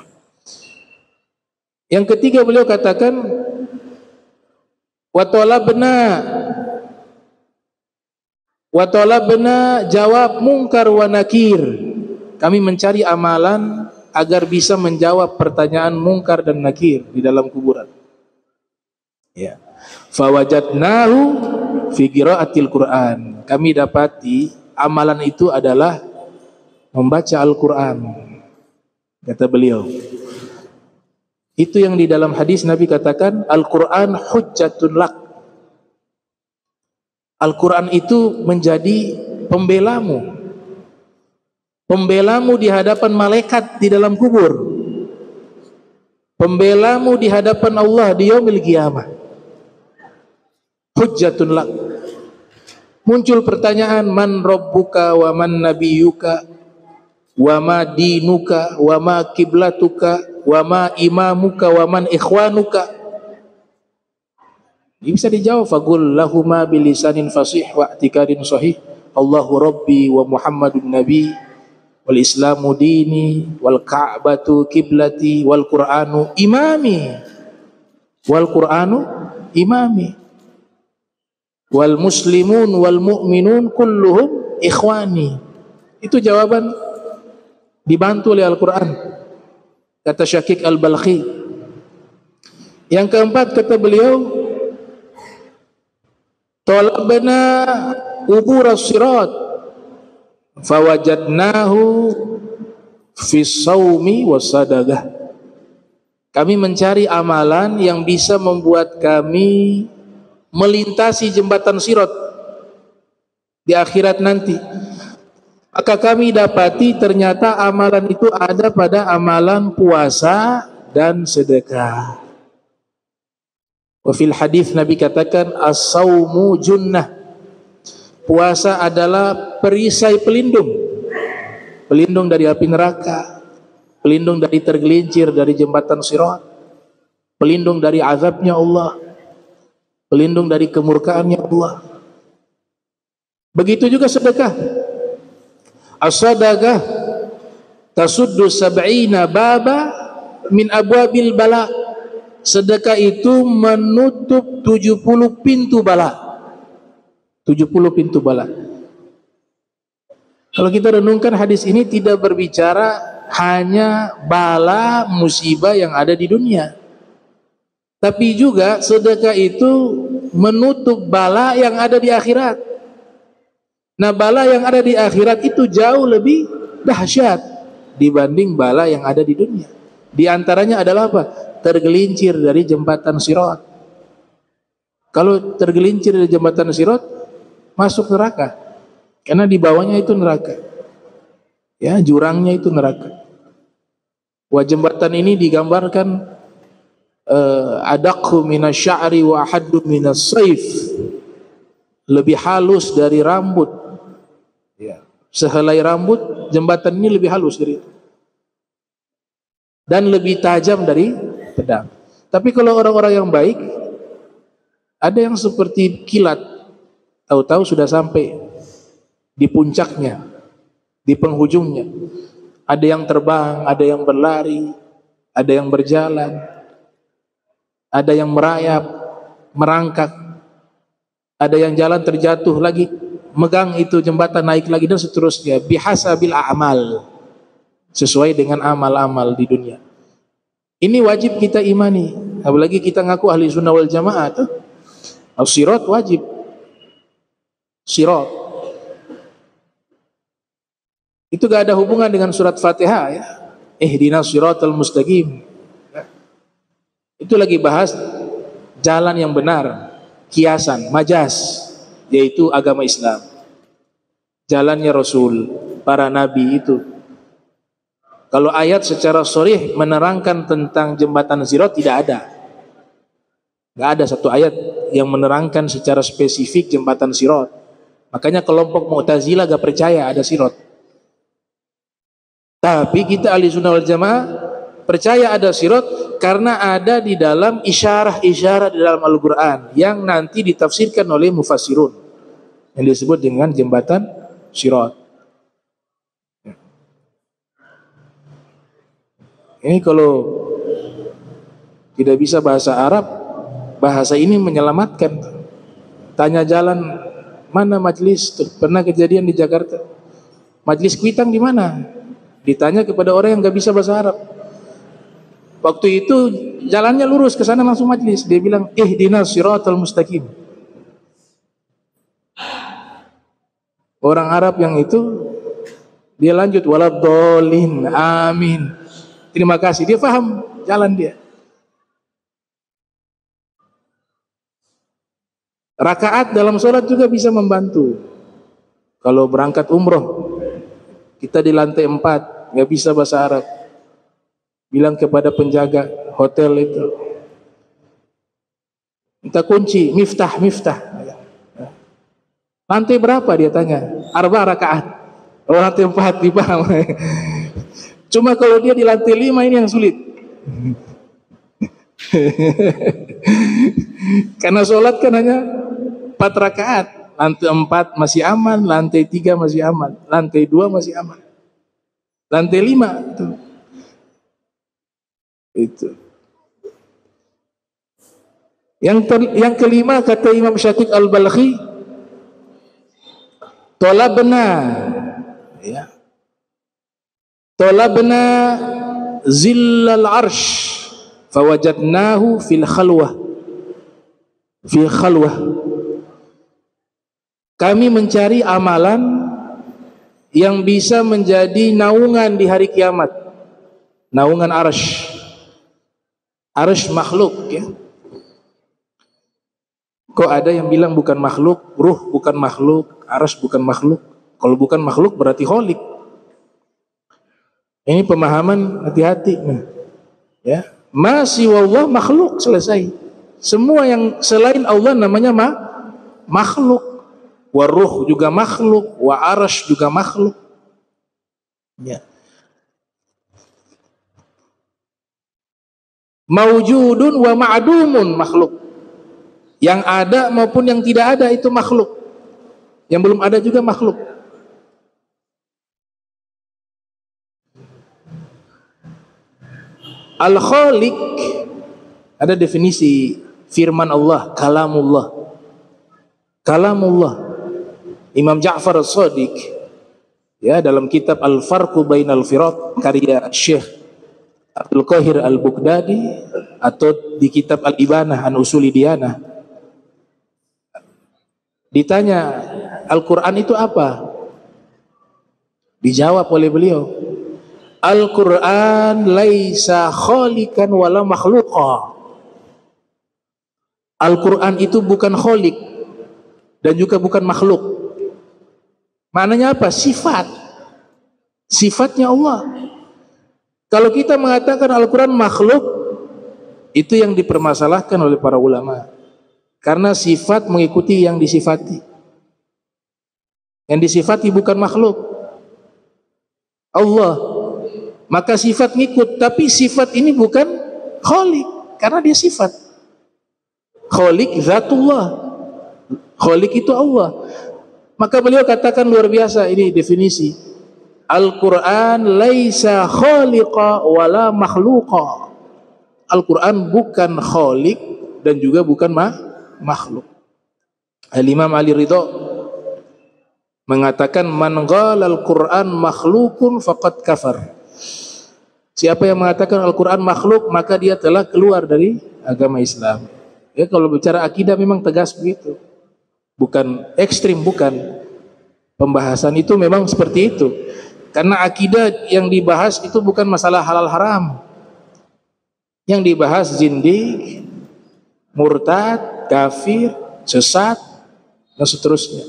Yang ketiga beliau katakan wa talabna jawab mungkar wa nakir. Kami mencari amalan agar bisa menjawab pertanyaan mungkar dan nakir di dalam kuburan. Ya. Fawajadnahu fi qiraatil Qur'an. Kami dapati amalan itu adalah membaca Al-Qur'an. Kata beliau, itu yang di dalam hadis Nabi katakan Al-Quran hujjatun lak. Al-Quran itu menjadi pembelamu, pembelamu di hadapan malaikat di dalam kubur, pembelamu di hadapan Allah di yaumil qiyamah. Hujjatun lak. Muncul pertanyaan, man rabbuka wa man nabiyuka wa ma dinuka wa ma kiblatuka wa ma imamuka wa man ikhwanuka. Ini bisa dijawab, faqul lahuma bilisanin fasih wa i'tiqadin sahih Allahu rabbi wa Muhammadun nabi wal islamu dini wal ka'batu kiblati wal qur'anu imami wal qur'anu imami wal muslimun wal mu'minun kulluhum ikhwani. Itu jawaban dibantu oleh Al-Quran, kata Syakik Al-Balkhi. Yang keempat kata beliau, talabna ubur as-sirat fawajadnahu fi sawmi was-sadaqah. Kami mencari amalan yang bisa membuat kami melintasi jembatan sirat di akhirat nanti. Maka kami dapati ternyata amalan itu ada pada amalan puasa dan sedekah. Wa fil hadis Nabi katakan as-saumu junnah. Puasa adalah perisai pelindung. Pelindung dari api neraka, pelindung dari tergelincir dari jembatan sirat, pelindung dari azabnya Allah, pelindung dari kemurkaannya Allah. Begitu juga sedekah. As-sadaqah tasuddu sab'ina baba min abwabil bala. Sedekah itu menutup 70 pintu bala. 70 pintu bala. Kalau kita renungkan hadis ini tidak berbicara hanya bala musibah yang ada di dunia, tapi juga sedekah itu menutup bala yang ada di akhirat. Nah, bala yang ada di akhirat itu jauh lebih dahsyat dibanding bala yang ada di dunia. Di antaranya adalah apa? Tergelincir dari jembatan Sirat. Kalau tergelincir dari jembatan Sirat, masuk neraka. Karena di bawahnya itu neraka. Ya, jurangnya itu neraka. Wah, jembatan ini digambarkan adaqhu minasy'ari wa ahaddu minas saif. Lebih halus dari rambut. Ya, sehelai rambut, jembatan ini lebih halus dari itu. Dan lebih tajam dari pedang. Tapi kalau orang-orang yang baik, ada yang seperti kilat, tahu-tahu sudah sampai di puncaknya, di penghujungnya. Ada yang terbang, ada yang berlari, ada yang berjalan, ada yang merayap, merangkak, ada yang jalan terjatuh lagi, megang itu jembatan naik lagi dan seterusnya. Bihasabil a'mal, sesuai dengan amal-amal di dunia. Ini wajib kita imani. Apalagi kita ngaku ahli sunnah wal jamaah tuh. As-sirat wajib. Sirat. Itu gak ada hubungan dengan surat Fatihah ya. Ihdinas siratal mustaqim. Itu lagi bahas jalan yang benar, kiasan, majas, yaitu agama Islam. Jalannya Rasul, para nabi itu. Kalau ayat secara sharih menerangkan tentang jembatan Sirat tidak ada. Gak ada satu ayat yang menerangkan secara spesifik jembatan Sirat. Makanya kelompok Mu'tazilah gak percaya ada Sirat. Tapi kita ahli sunnah wal jamaah percaya ada Sirat karena ada di dalam isyarah-isyarah di dalam Al-Quran yang nanti ditafsirkan oleh mufassirun yang disebut dengan jembatan Sirat. Ini kalau tidak bisa bahasa Arab, bahasa ini menyelamatkan. Tanya jalan mana majelis tuh, pernah kejadian di Jakarta. Majelis Kuitang di mana? Ditanya kepada orang yang nggak bisa bahasa Arab. Waktu itu jalannya lurus ke sana langsung majelis. Dia bilang ihdinas siratal mustaqim. Orang Arab yang itu dia lanjut waladhdallin amin. Terima kasih, dia paham jalan dia. Rakaat dalam sholat juga bisa membantu. Kalau berangkat umroh, kita di lantai 4, nggak bisa bahasa Arab. Bilang kepada penjaga hotel itu, minta kunci, miftah. Lantai berapa dia tanya? 4 rakaat. Oh, lantai 4, dipaham. Cuma kalau dia di lantai 5 ini yang sulit. Karena sholat kan hanya 4 rakaat. Lantai 4 masih aman, lantai 3 masih aman, lantai 2 masih aman, lantai 5 itu. Yang kelima kata Imam Syatiq Al-Balkhi, tolabna ya, tolabna zillal arsh fawajadnahu fil khalwah, fi khalwah. Kami mencari amalan yang bisa menjadi naungan di hari kiamat. Naungan arsh. Arsh makhluk ya. Kok ada yang bilang bukan makhluk, ruh bukan makhluk, arsh bukan makhluk. Kalau bukan makhluk berarti kholik. Ini pemahaman hati-hati nih. Ya. Ma siwallah makhluk, selesai. Semua yang selain Allah namanya makhluk. Wa ruh juga makhluk, wa arsh juga makhluk. Ya. Maujudun wa ma'dumun makhluk. Yang ada maupun yang tidak ada itu makhluk. Yang belum ada juga makhluk. Al-Khaliq, ada definisi firman Allah, kalamullah. Kalamullah. Imam Ja'far As-Shadiq ya dalam kitab Al-Farqu Bainal Firaq karya Syekh Abdul Qahir Al-Baghdadi atau di kitab Al-Ibanah an Usuli Diyanah, ditanya Al-Quran itu apa? Dijawab oleh beliau, Al-Quran laisa khalikan wala makhluqa. Al-Quran itu bukan khalik dan juga bukan makhluk. Maknanya apa? Sifat. Sifatnya Allah. Kalau kita mengatakan Al-Quran makhluk, itu yang dipermasalahkan oleh para ulama. Karena sifat mengikuti yang disifati. Yang disifati bukan makhluk, Allah. Maka sifat ngikut, tapi sifat ini bukan khalik, karena dia sifat. Khalik zatullah. Khalik itu Allah. Maka beliau katakan luar biasa ini definisi. Al-Quran laisa khaliqa wala makhluqa. Al-Quran bukan khalik dan juga bukan makhluk. Al-Imam Ali Ridha mengatakan man qala al-Quran makhlukun faqad kafar. Siapa yang mengatakan Al-Quran makhluk, maka dia telah keluar dari agama Islam. Ya, kalau bicara akidah memang tegas begitu. Bukan ekstrim, bukan. Pembahasan itu memang seperti itu. Karena akidah yang dibahas itu bukan masalah halal haram. Yang dibahas zindik, murtad, kafir, sesat, dan seterusnya.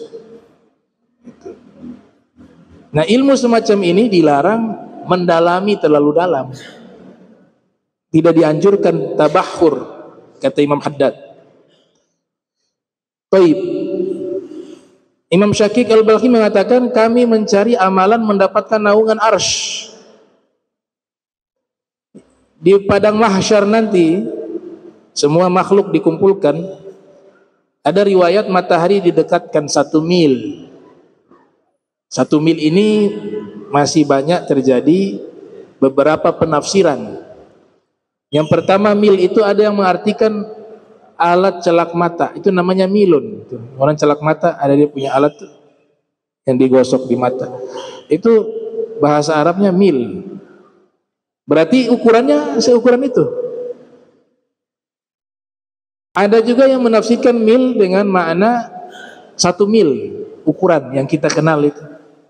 Nah, ilmu semacam ini dilarang mendalami terlalu dalam. Tidak dianjurkan tabahur, kata Imam Haddad. Baik. Imam Syakik Al-Balkhi mengatakan kami mencari amalan mendapatkan naungan arsy. Di padang mahsyar nanti semua makhluk dikumpulkan. Ada riwayat matahari didekatkan 1 mil. 1 mil ini masih banyak terjadi beberapa penafsiran. Yang pertama, mil itu ada yang mengartikan alat celak mata, itu namanya milun. Orang celak mata ada dia punya alat tuh, yang digosok di mata. Itu bahasa Arabnya mil. Berarti ukurannya seukuran itu. Ada juga yang menafsirkan mil dengan makna 1 mil, ukuran yang kita kenal itu.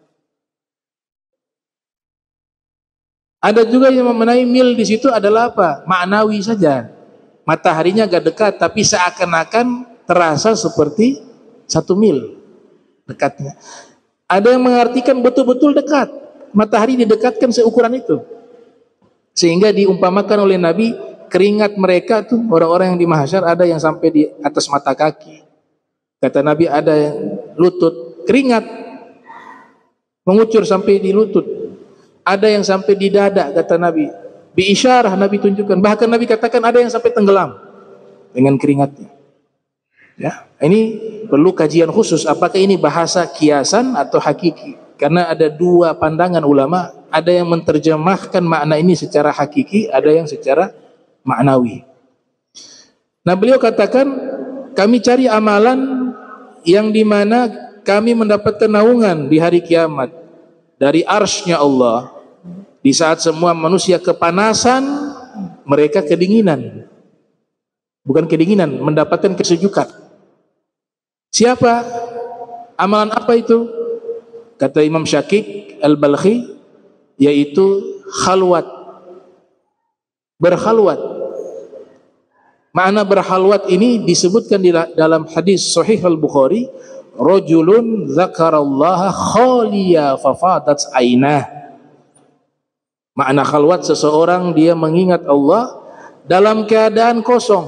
Ada juga yang memenai mil di situ adalah apa? Maknawi saja. Mataharinya agak dekat, tapi seakan-akan terasa seperti 1 mil dekatnya. Ada yang mengartikan betul-betul dekat. Matahari didekatkan seukuran itu. Sehingga diumpamakan oleh Nabi, keringat mereka tuh orang-orang yang di mahsyar ada yang sampai di atas mata kaki. Kata Nabi ada yang lutut, keringat mengucur sampai di lutut. Ada yang sampai di dada, kata Nabi. Biisyarah Nabi tunjukkan. Bahkan Nabi katakan ada yang sampai tenggelam dengan keringatnya. Ya, ini perlu kajian khusus. Apakah ini bahasa kiasan atau hakiki? Karena ada dua pandangan ulama. Ada yang menerjemahkan makna ini secara hakiki, ada yang secara maknawi. Nah, beliau katakan kami cari amalan yang dimana kami mendapatkan naungan di hari kiamat dari arsy-Nya Allah. Di saat semua manusia kepanasan, mereka kedinginan. Bukan kedinginan, mendapatkan kesejukan. Siapa? Amalan apa itu? Kata Imam Syakik Al-Balkhi, yaitu khalwat. Berkhalwat. Makna berkhalwat ini disebutkan di dalam hadis Sahih Al-Bukhari, rajulun dzakarallaha khaliya fafadat ainah. Makna khalwat seseorang dia mengingat Allah dalam keadaan kosong.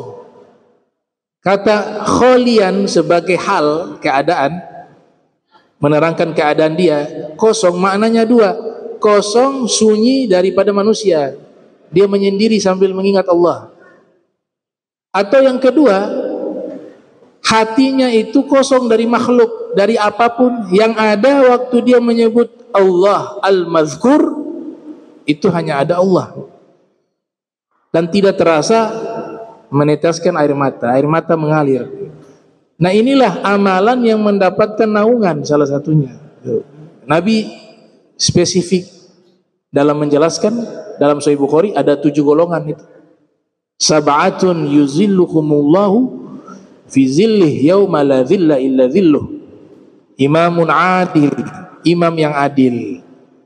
Kata khalian sebagai hal, keadaan, menerangkan keadaan dia kosong, maknanya dua. Kosong, sunyi daripada manusia. Dia menyendiri sambil mengingat Allah. Atau yang kedua, hatinya itu kosong dari makhluk, dari apapun. Yang ada waktu dia menyebut Allah Al-Mazkur, itu hanya ada Allah. Dan tidak terasa meneteskan air mata mengalir. Nah, inilah amalan yang mendapatkan naungan salah satunya. Nabi spesifik dalam menjelaskan, dalam Sahih Bukhari ada 7 golongan itu. Sab'atun yuzilluhumullahu fi zillih yauma la zilla illa zilluh. Imamun adil, imam yang adil.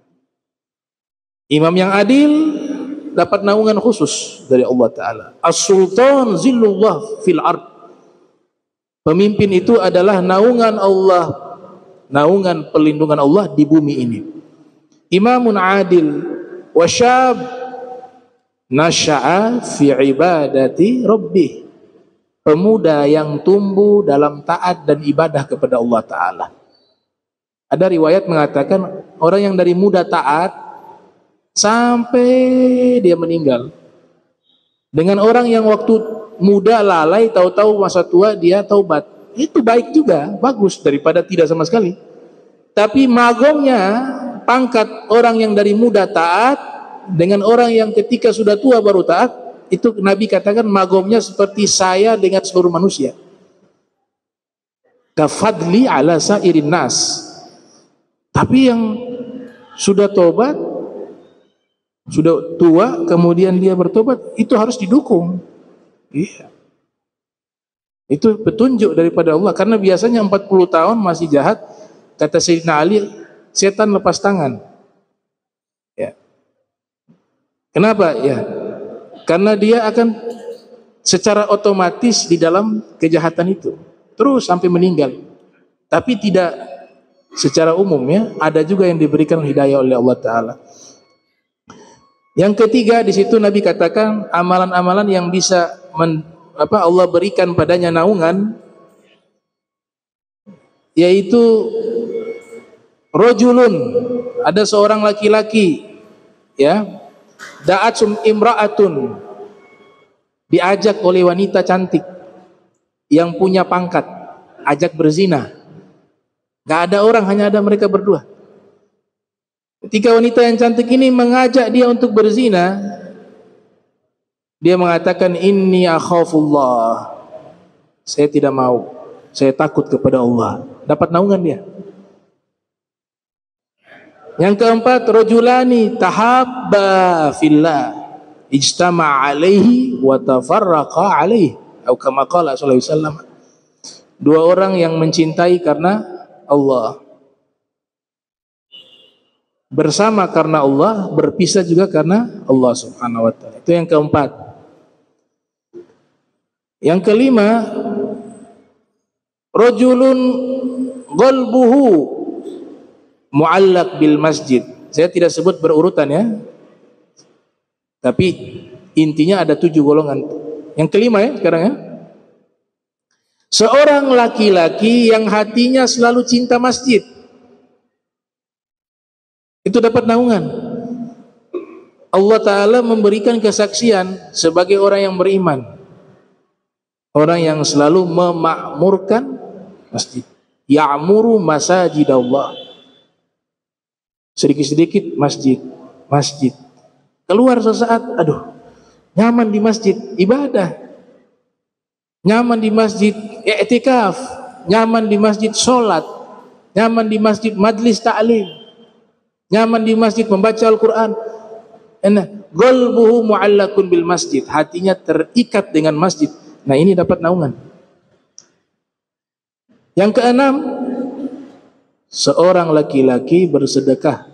Imam yang adil dapat naungan khusus dari Allah Ta'ala. As-sultan zillullah fil ard. Pemimpin itu adalah naungan Allah, naungan perlindungan Allah di bumi ini. Imamun adil wa syab nasya'a fi ibadati rabbih. Pemuda yang tumbuh dalam taat dan ibadah kepada Allah Ta'ala. Ada riwayat mengatakan orang yang dari muda taat sampai dia meninggal, dengan orang yang waktu muda lalai, tahu-tahu masa tua dia taubat, itu baik juga, bagus daripada tidak sama sekali. Tapi magomnya pangkat orang yang dari muda taat dengan orang yang ketika sudah tua baru taat, itu Nabi katakan magomnya seperti saya dengan seluruh manusia. Kafadli ala sairin nas. Tapi yang sudah tobat, sudah tua, kemudian dia bertobat, itu harus didukung. Iya. Itu petunjuk daripada Allah. Karena biasanya 40 tahun masih jahat, kata Sayyidina Ali, setan lepas tangan. Ya. Kenapa? Ya. Karena dia akan secara otomatis di dalam kejahatan itu terus sampai meninggal. Tapi tidak secara umum, ya, ada juga yang diberikan hidayah oleh Allah Ta'ala. Yang ketiga, di situ Nabi katakan amalan-amalan yang bisa Allah berikan padanya naungan, yaitu rojulun, ada seorang laki-laki, ya, da'atum imra'atun, diajak oleh wanita cantik yang punya pangkat, ajak berzina. Gak ada orang, hanya ada mereka berdua. Ketika wanita yang cantik ini mengajak dia untuk berzina, dia mengatakan, inni akhafullah, saya tidak mau, saya takut kepada Allah. Dapat naungan dia. Yang keempat, rajulani tahabba fillah ijtama'a alaihi wa tafarraqa alaihi, atau kama qala sallallahu alaihi wasallam. Dua orang yang mencintai karena Allah, bersama karena Allah, berpisah juga karena Allah Subhanahu wa ta'ala. Itu yang keempat. Yang kelima, rajulun qalbuhu mu'allaq bil masjid. Saya tidak sebut berurutan, ya, tapi intinya ada 7 golongan. Yang kelima, ya, sekarang, ya, seorang laki-laki yang hatinya selalu cinta masjid. Itu dapat naungan. Allah Ta'ala memberikan kesaksian sebagai orang yang beriman, orang yang selalu memakmurkan masjid. Ya'muru masajid Allah. Sedikit-sedikit masjid, masjid. Keluar sesaat, aduh, nyaman di masjid, ibadah. Nyaman di masjid, i'tikaf. Nyaman di masjid, sholat. Nyaman di masjid, majlis ta'lim. Nyaman di masjid, membaca Al-Quran. Qalbuhu mu'allakun bil masjid. Hatinya terikat dengan masjid. Nah, ini dapat naungan. Yang keenam, seorang laki-laki bersedekah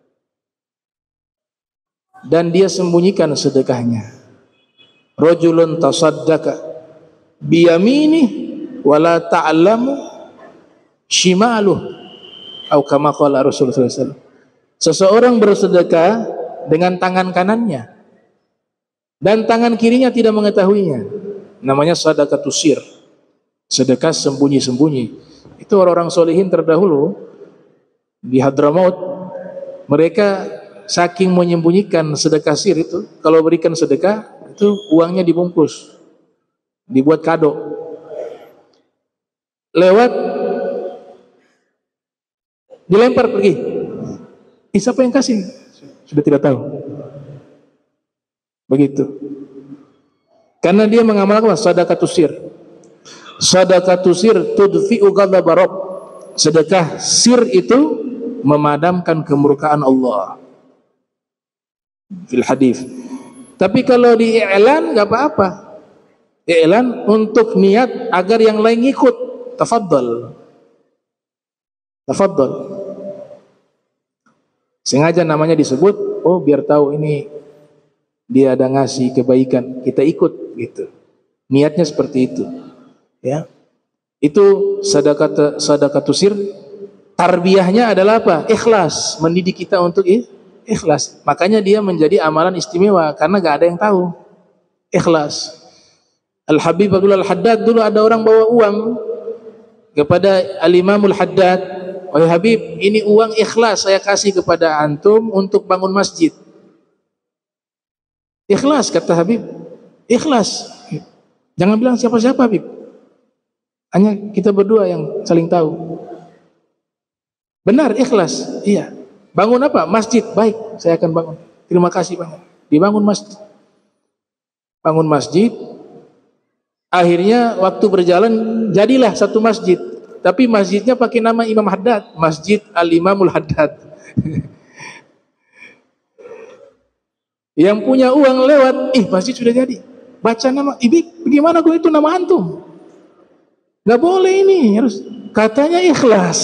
dan dia sembunyikan sedekahnya. Rajulun tasaddaqa biyamini wala ta'lamu shimaluh, atau kama qala Rasulullah sallallahu alaihi wasallam. Seseorang bersedekah dengan tangan kanannya dan tangan kirinya tidak mengetahuinya. Namanya sadaqatus sir, sedekah sembunyi-sembunyi. Itu orang-orang solehin terdahulu di Hadramaut, mereka saking menyembunyikan sedekah sir itu, kalau berikan sedekah itu uangnya dibungkus, dibuat kado, lewat dilempar pergi. Siapa yang kasih? Sudah tidak tahu. Begitu. Karena dia mengamalkan sadaqatus sir. Sadaqatus sir tudfi'u ghadab Rabb. Sedekah sir itu memadamkan kemurkaan Allah. Fil hadis. Tapi kalau di i'lan enggak apa-apa. I'lan untuk niat agar yang lain ikut. Tafadhal. Tafadhol. Sengaja namanya disebut, oh biar tahu ini dia ada ngasih kebaikan, kita ikut gitu. Niatnya seperti itu. Ya. Itu sadaqatus sir. Tarbiyahnya adalah apa? Ikhlas, mendidik kita untuk ikhlas. Makanya dia menjadi amalan istimewa karena gak ada yang tahu. Ikhlas. Al-Habib Abdullah Al-Haddad, dulu ada orang bawa uang kepada Al-Imamul Haddad. Wahai Habib, ini uang ikhlas saya kasih kepada antum untuk bangun masjid. Ikhlas, kata Habib. Ikhlas. Jangan bilang siapa-siapa, Habib. Hanya kita berdua yang saling tahu. Benar, ikhlas. Iya. Bangun apa? Masjid. Baik, saya akan bangun. Terima kasih banyak. Dibangun masjid. Bangun masjid. Akhirnya waktu berjalan jadilah satu masjid. Tapi masjidnya pakai nama Imam Haddad. Masjid Al-Imamul Haddad. Yang punya uang lewat, masjid sudah jadi. Baca nama, bagaimana kok itu nama antum? Gak boleh ini, harus katanya ikhlas.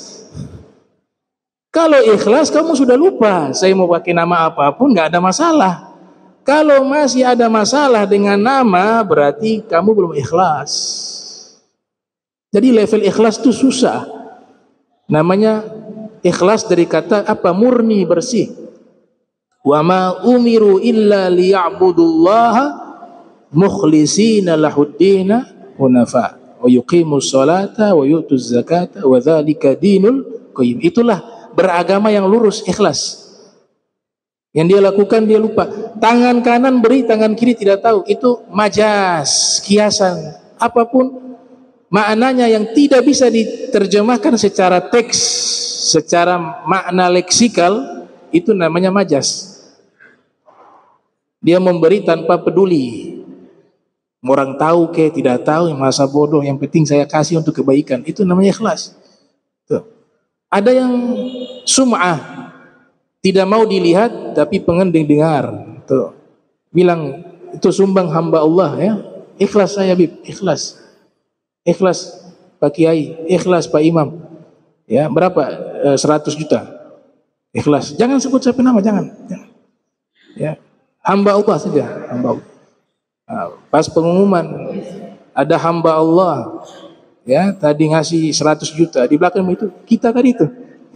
Kalau ikhlas kamu sudah lupa, saya mau pakai nama apapun gak ada masalah. Kalau masih ada masalah dengan nama, berarti kamu belum ikhlas. Jadi level ikhlas itu susah. Namanya ikhlas dari kata apa? Murni, bersih. Wa ma umiru illa liya'budullaha mukhlishina lahuddina hunafa wa yuqimus salata wa yutuz zakata wa dzalika dinul qayyim. Itulah beragama yang lurus, ikhlas. Yang dia lakukan dia lupa. Tangan kanan beri, tangan kiri tidak tahu. Itu majas, kiasan. Apapun maknanya yang tidak bisa diterjemahkan secara teks, secara makna leksikal, itu namanya majas. Dia memberi tanpa peduli. Orang tahu ke tidak tahu, yang masa bodoh, yang penting saya kasih untuk kebaikan. Itu namanya ikhlas. Tuh. Ada yang sum'ah, tidak mau dilihat tapi pengen dengar. Tuh. Bilang itu sumbang hamba Allah ya. Ikhlas saya, Bib, ikhlas. Ikhlas Pak Kiai, ikhlas Pak Imam. Ya, berapa? 100 juta. Ikhlas. Jangan sebut siapa nama, jangan. Ya. Hamba Allah saja, hamba Allah. Pas pengumuman ada hamba Allah ya tadi ngasih 100 juta, di belakang itu kita tadi itu.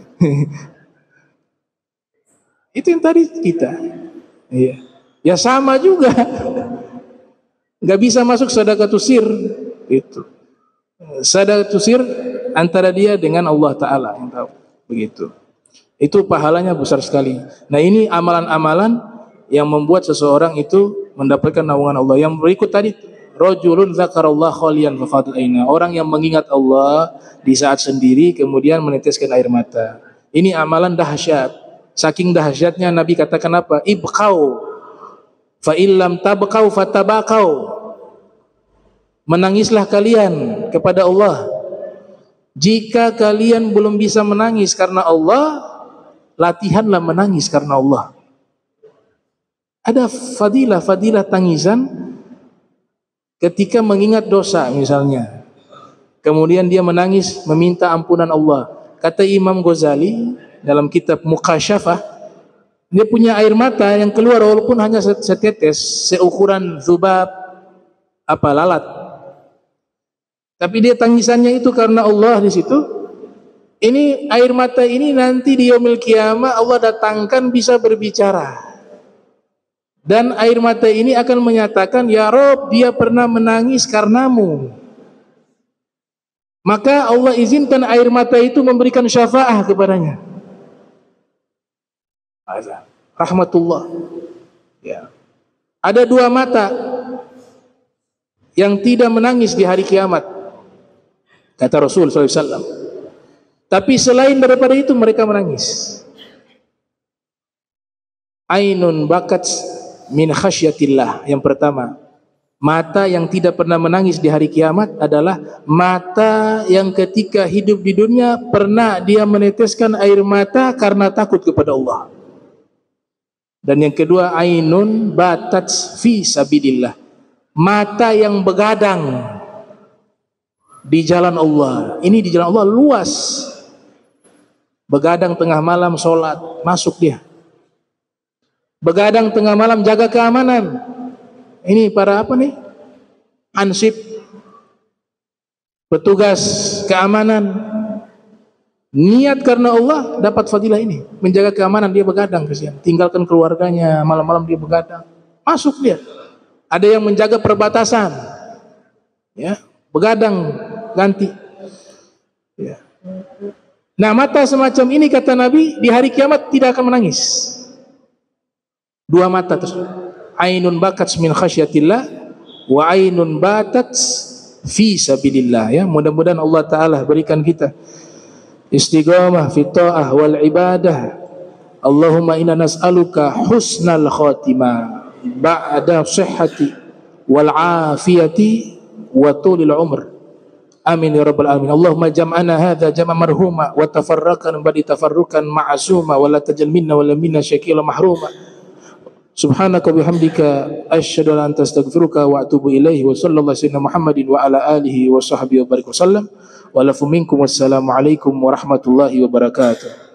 Itu yang tadi kita. Iya. Ya sama juga. Enggak bisa masuk sadaqatus sir itu. Sadaqatus sir antara dia dengan Allah Taala yang tahu. Begitu. Itu pahalanya besar sekali. Nah, ini amalan-amalan yang membuat seseorang itu mendapatkan naungan Allah. Yang berikut tadi, rajulun dzakarallah khalian faqad aina. Orang yang mengingat Allah di saat sendiri kemudian meneteskan air mata. Ini amalan dahsyat. Saking dahsyatnya Nabi katakan apa? Ibqau fa illam tabqau fatabaqau. Menangislah kalian kepada Allah. Jika kalian belum bisa menangis karena Allah, latihanlah menangis karena Allah. Ada fadilah tangisan ketika mengingat dosa misalnya. Kemudian dia menangis meminta ampunan Allah. Kata Imam Ghazali dalam kitab Muqasyafah, dia punya air mata yang keluar walaupun hanya setetes, seukuran zubab lalat. Tapi dia tangisannya itu karena Allah di situ. Ini air mata ini nanti di yaumil qiyamah Allah datangkan bisa berbicara. Dan air mata ini akan menyatakan, ya Rob, dia pernah menangis karenamu. Maka Allah izinkan air mata itu memberikan syafaat kepadanya. Rahmatullah. Ya. Ada dua mata yang tidak menangis di hari kiamat, kata Rasul SAW. Tapi selain daripada itu mereka menangis. Ainun bakat min khasyatillah. Yang pertama, mata yang tidak pernah menangis di hari kiamat adalah mata yang ketika hidup di dunia pernah dia meneteskan air mata karena takut kepada Allah. Dan yang kedua, ainun batat fi sabilillah. Mata yang begadang di jalan Allah. Ini di jalan Allah luas. Begadang tengah malam sholat, masuk dia. Begadang tengah malam jaga keamanan. Ini para apa nih? Ansip, petugas keamanan. Niat karena Allah dapat fadilah ini. Menjaga keamanan, dia begadang kesian. Tinggalkan keluarganya, malam-malam dia begadang. Masuk dia. Ada yang menjaga perbatasan. Ya, begadang ganti. Ya. Nah, mata semacam ini kata Nabi di hari kiamat tidak akan menangis. Dua mata tersebut. Ainun bakat min khasyatillah wa ainun batat fi sabilillah. Ya, mudah-mudahan Allah Taala berikan kita istiqamah fi ta'ah wal ibadah. Allahumma inna nas'aluka husnal khatimah ba'da sihhati wal afiyati wa tulil umr. Amin ya rabbal alamin. Allahumma jam'ana hadza jam'a marhuma wa tafarraqan ba'da tafarrukan ma'suma wa la tajal minna wa la minna syakila mahruma. Subhanaka bihamdika asyhadu an la ilaha illa anta astaghfiruka wa atubu ilaihi wa sallallahu alaihi Muhammadin wa ala alihi wa sahbihi wa barik wasallam wa lafu minkum wassalamu alaikum warahmatullahi wabarakatuh.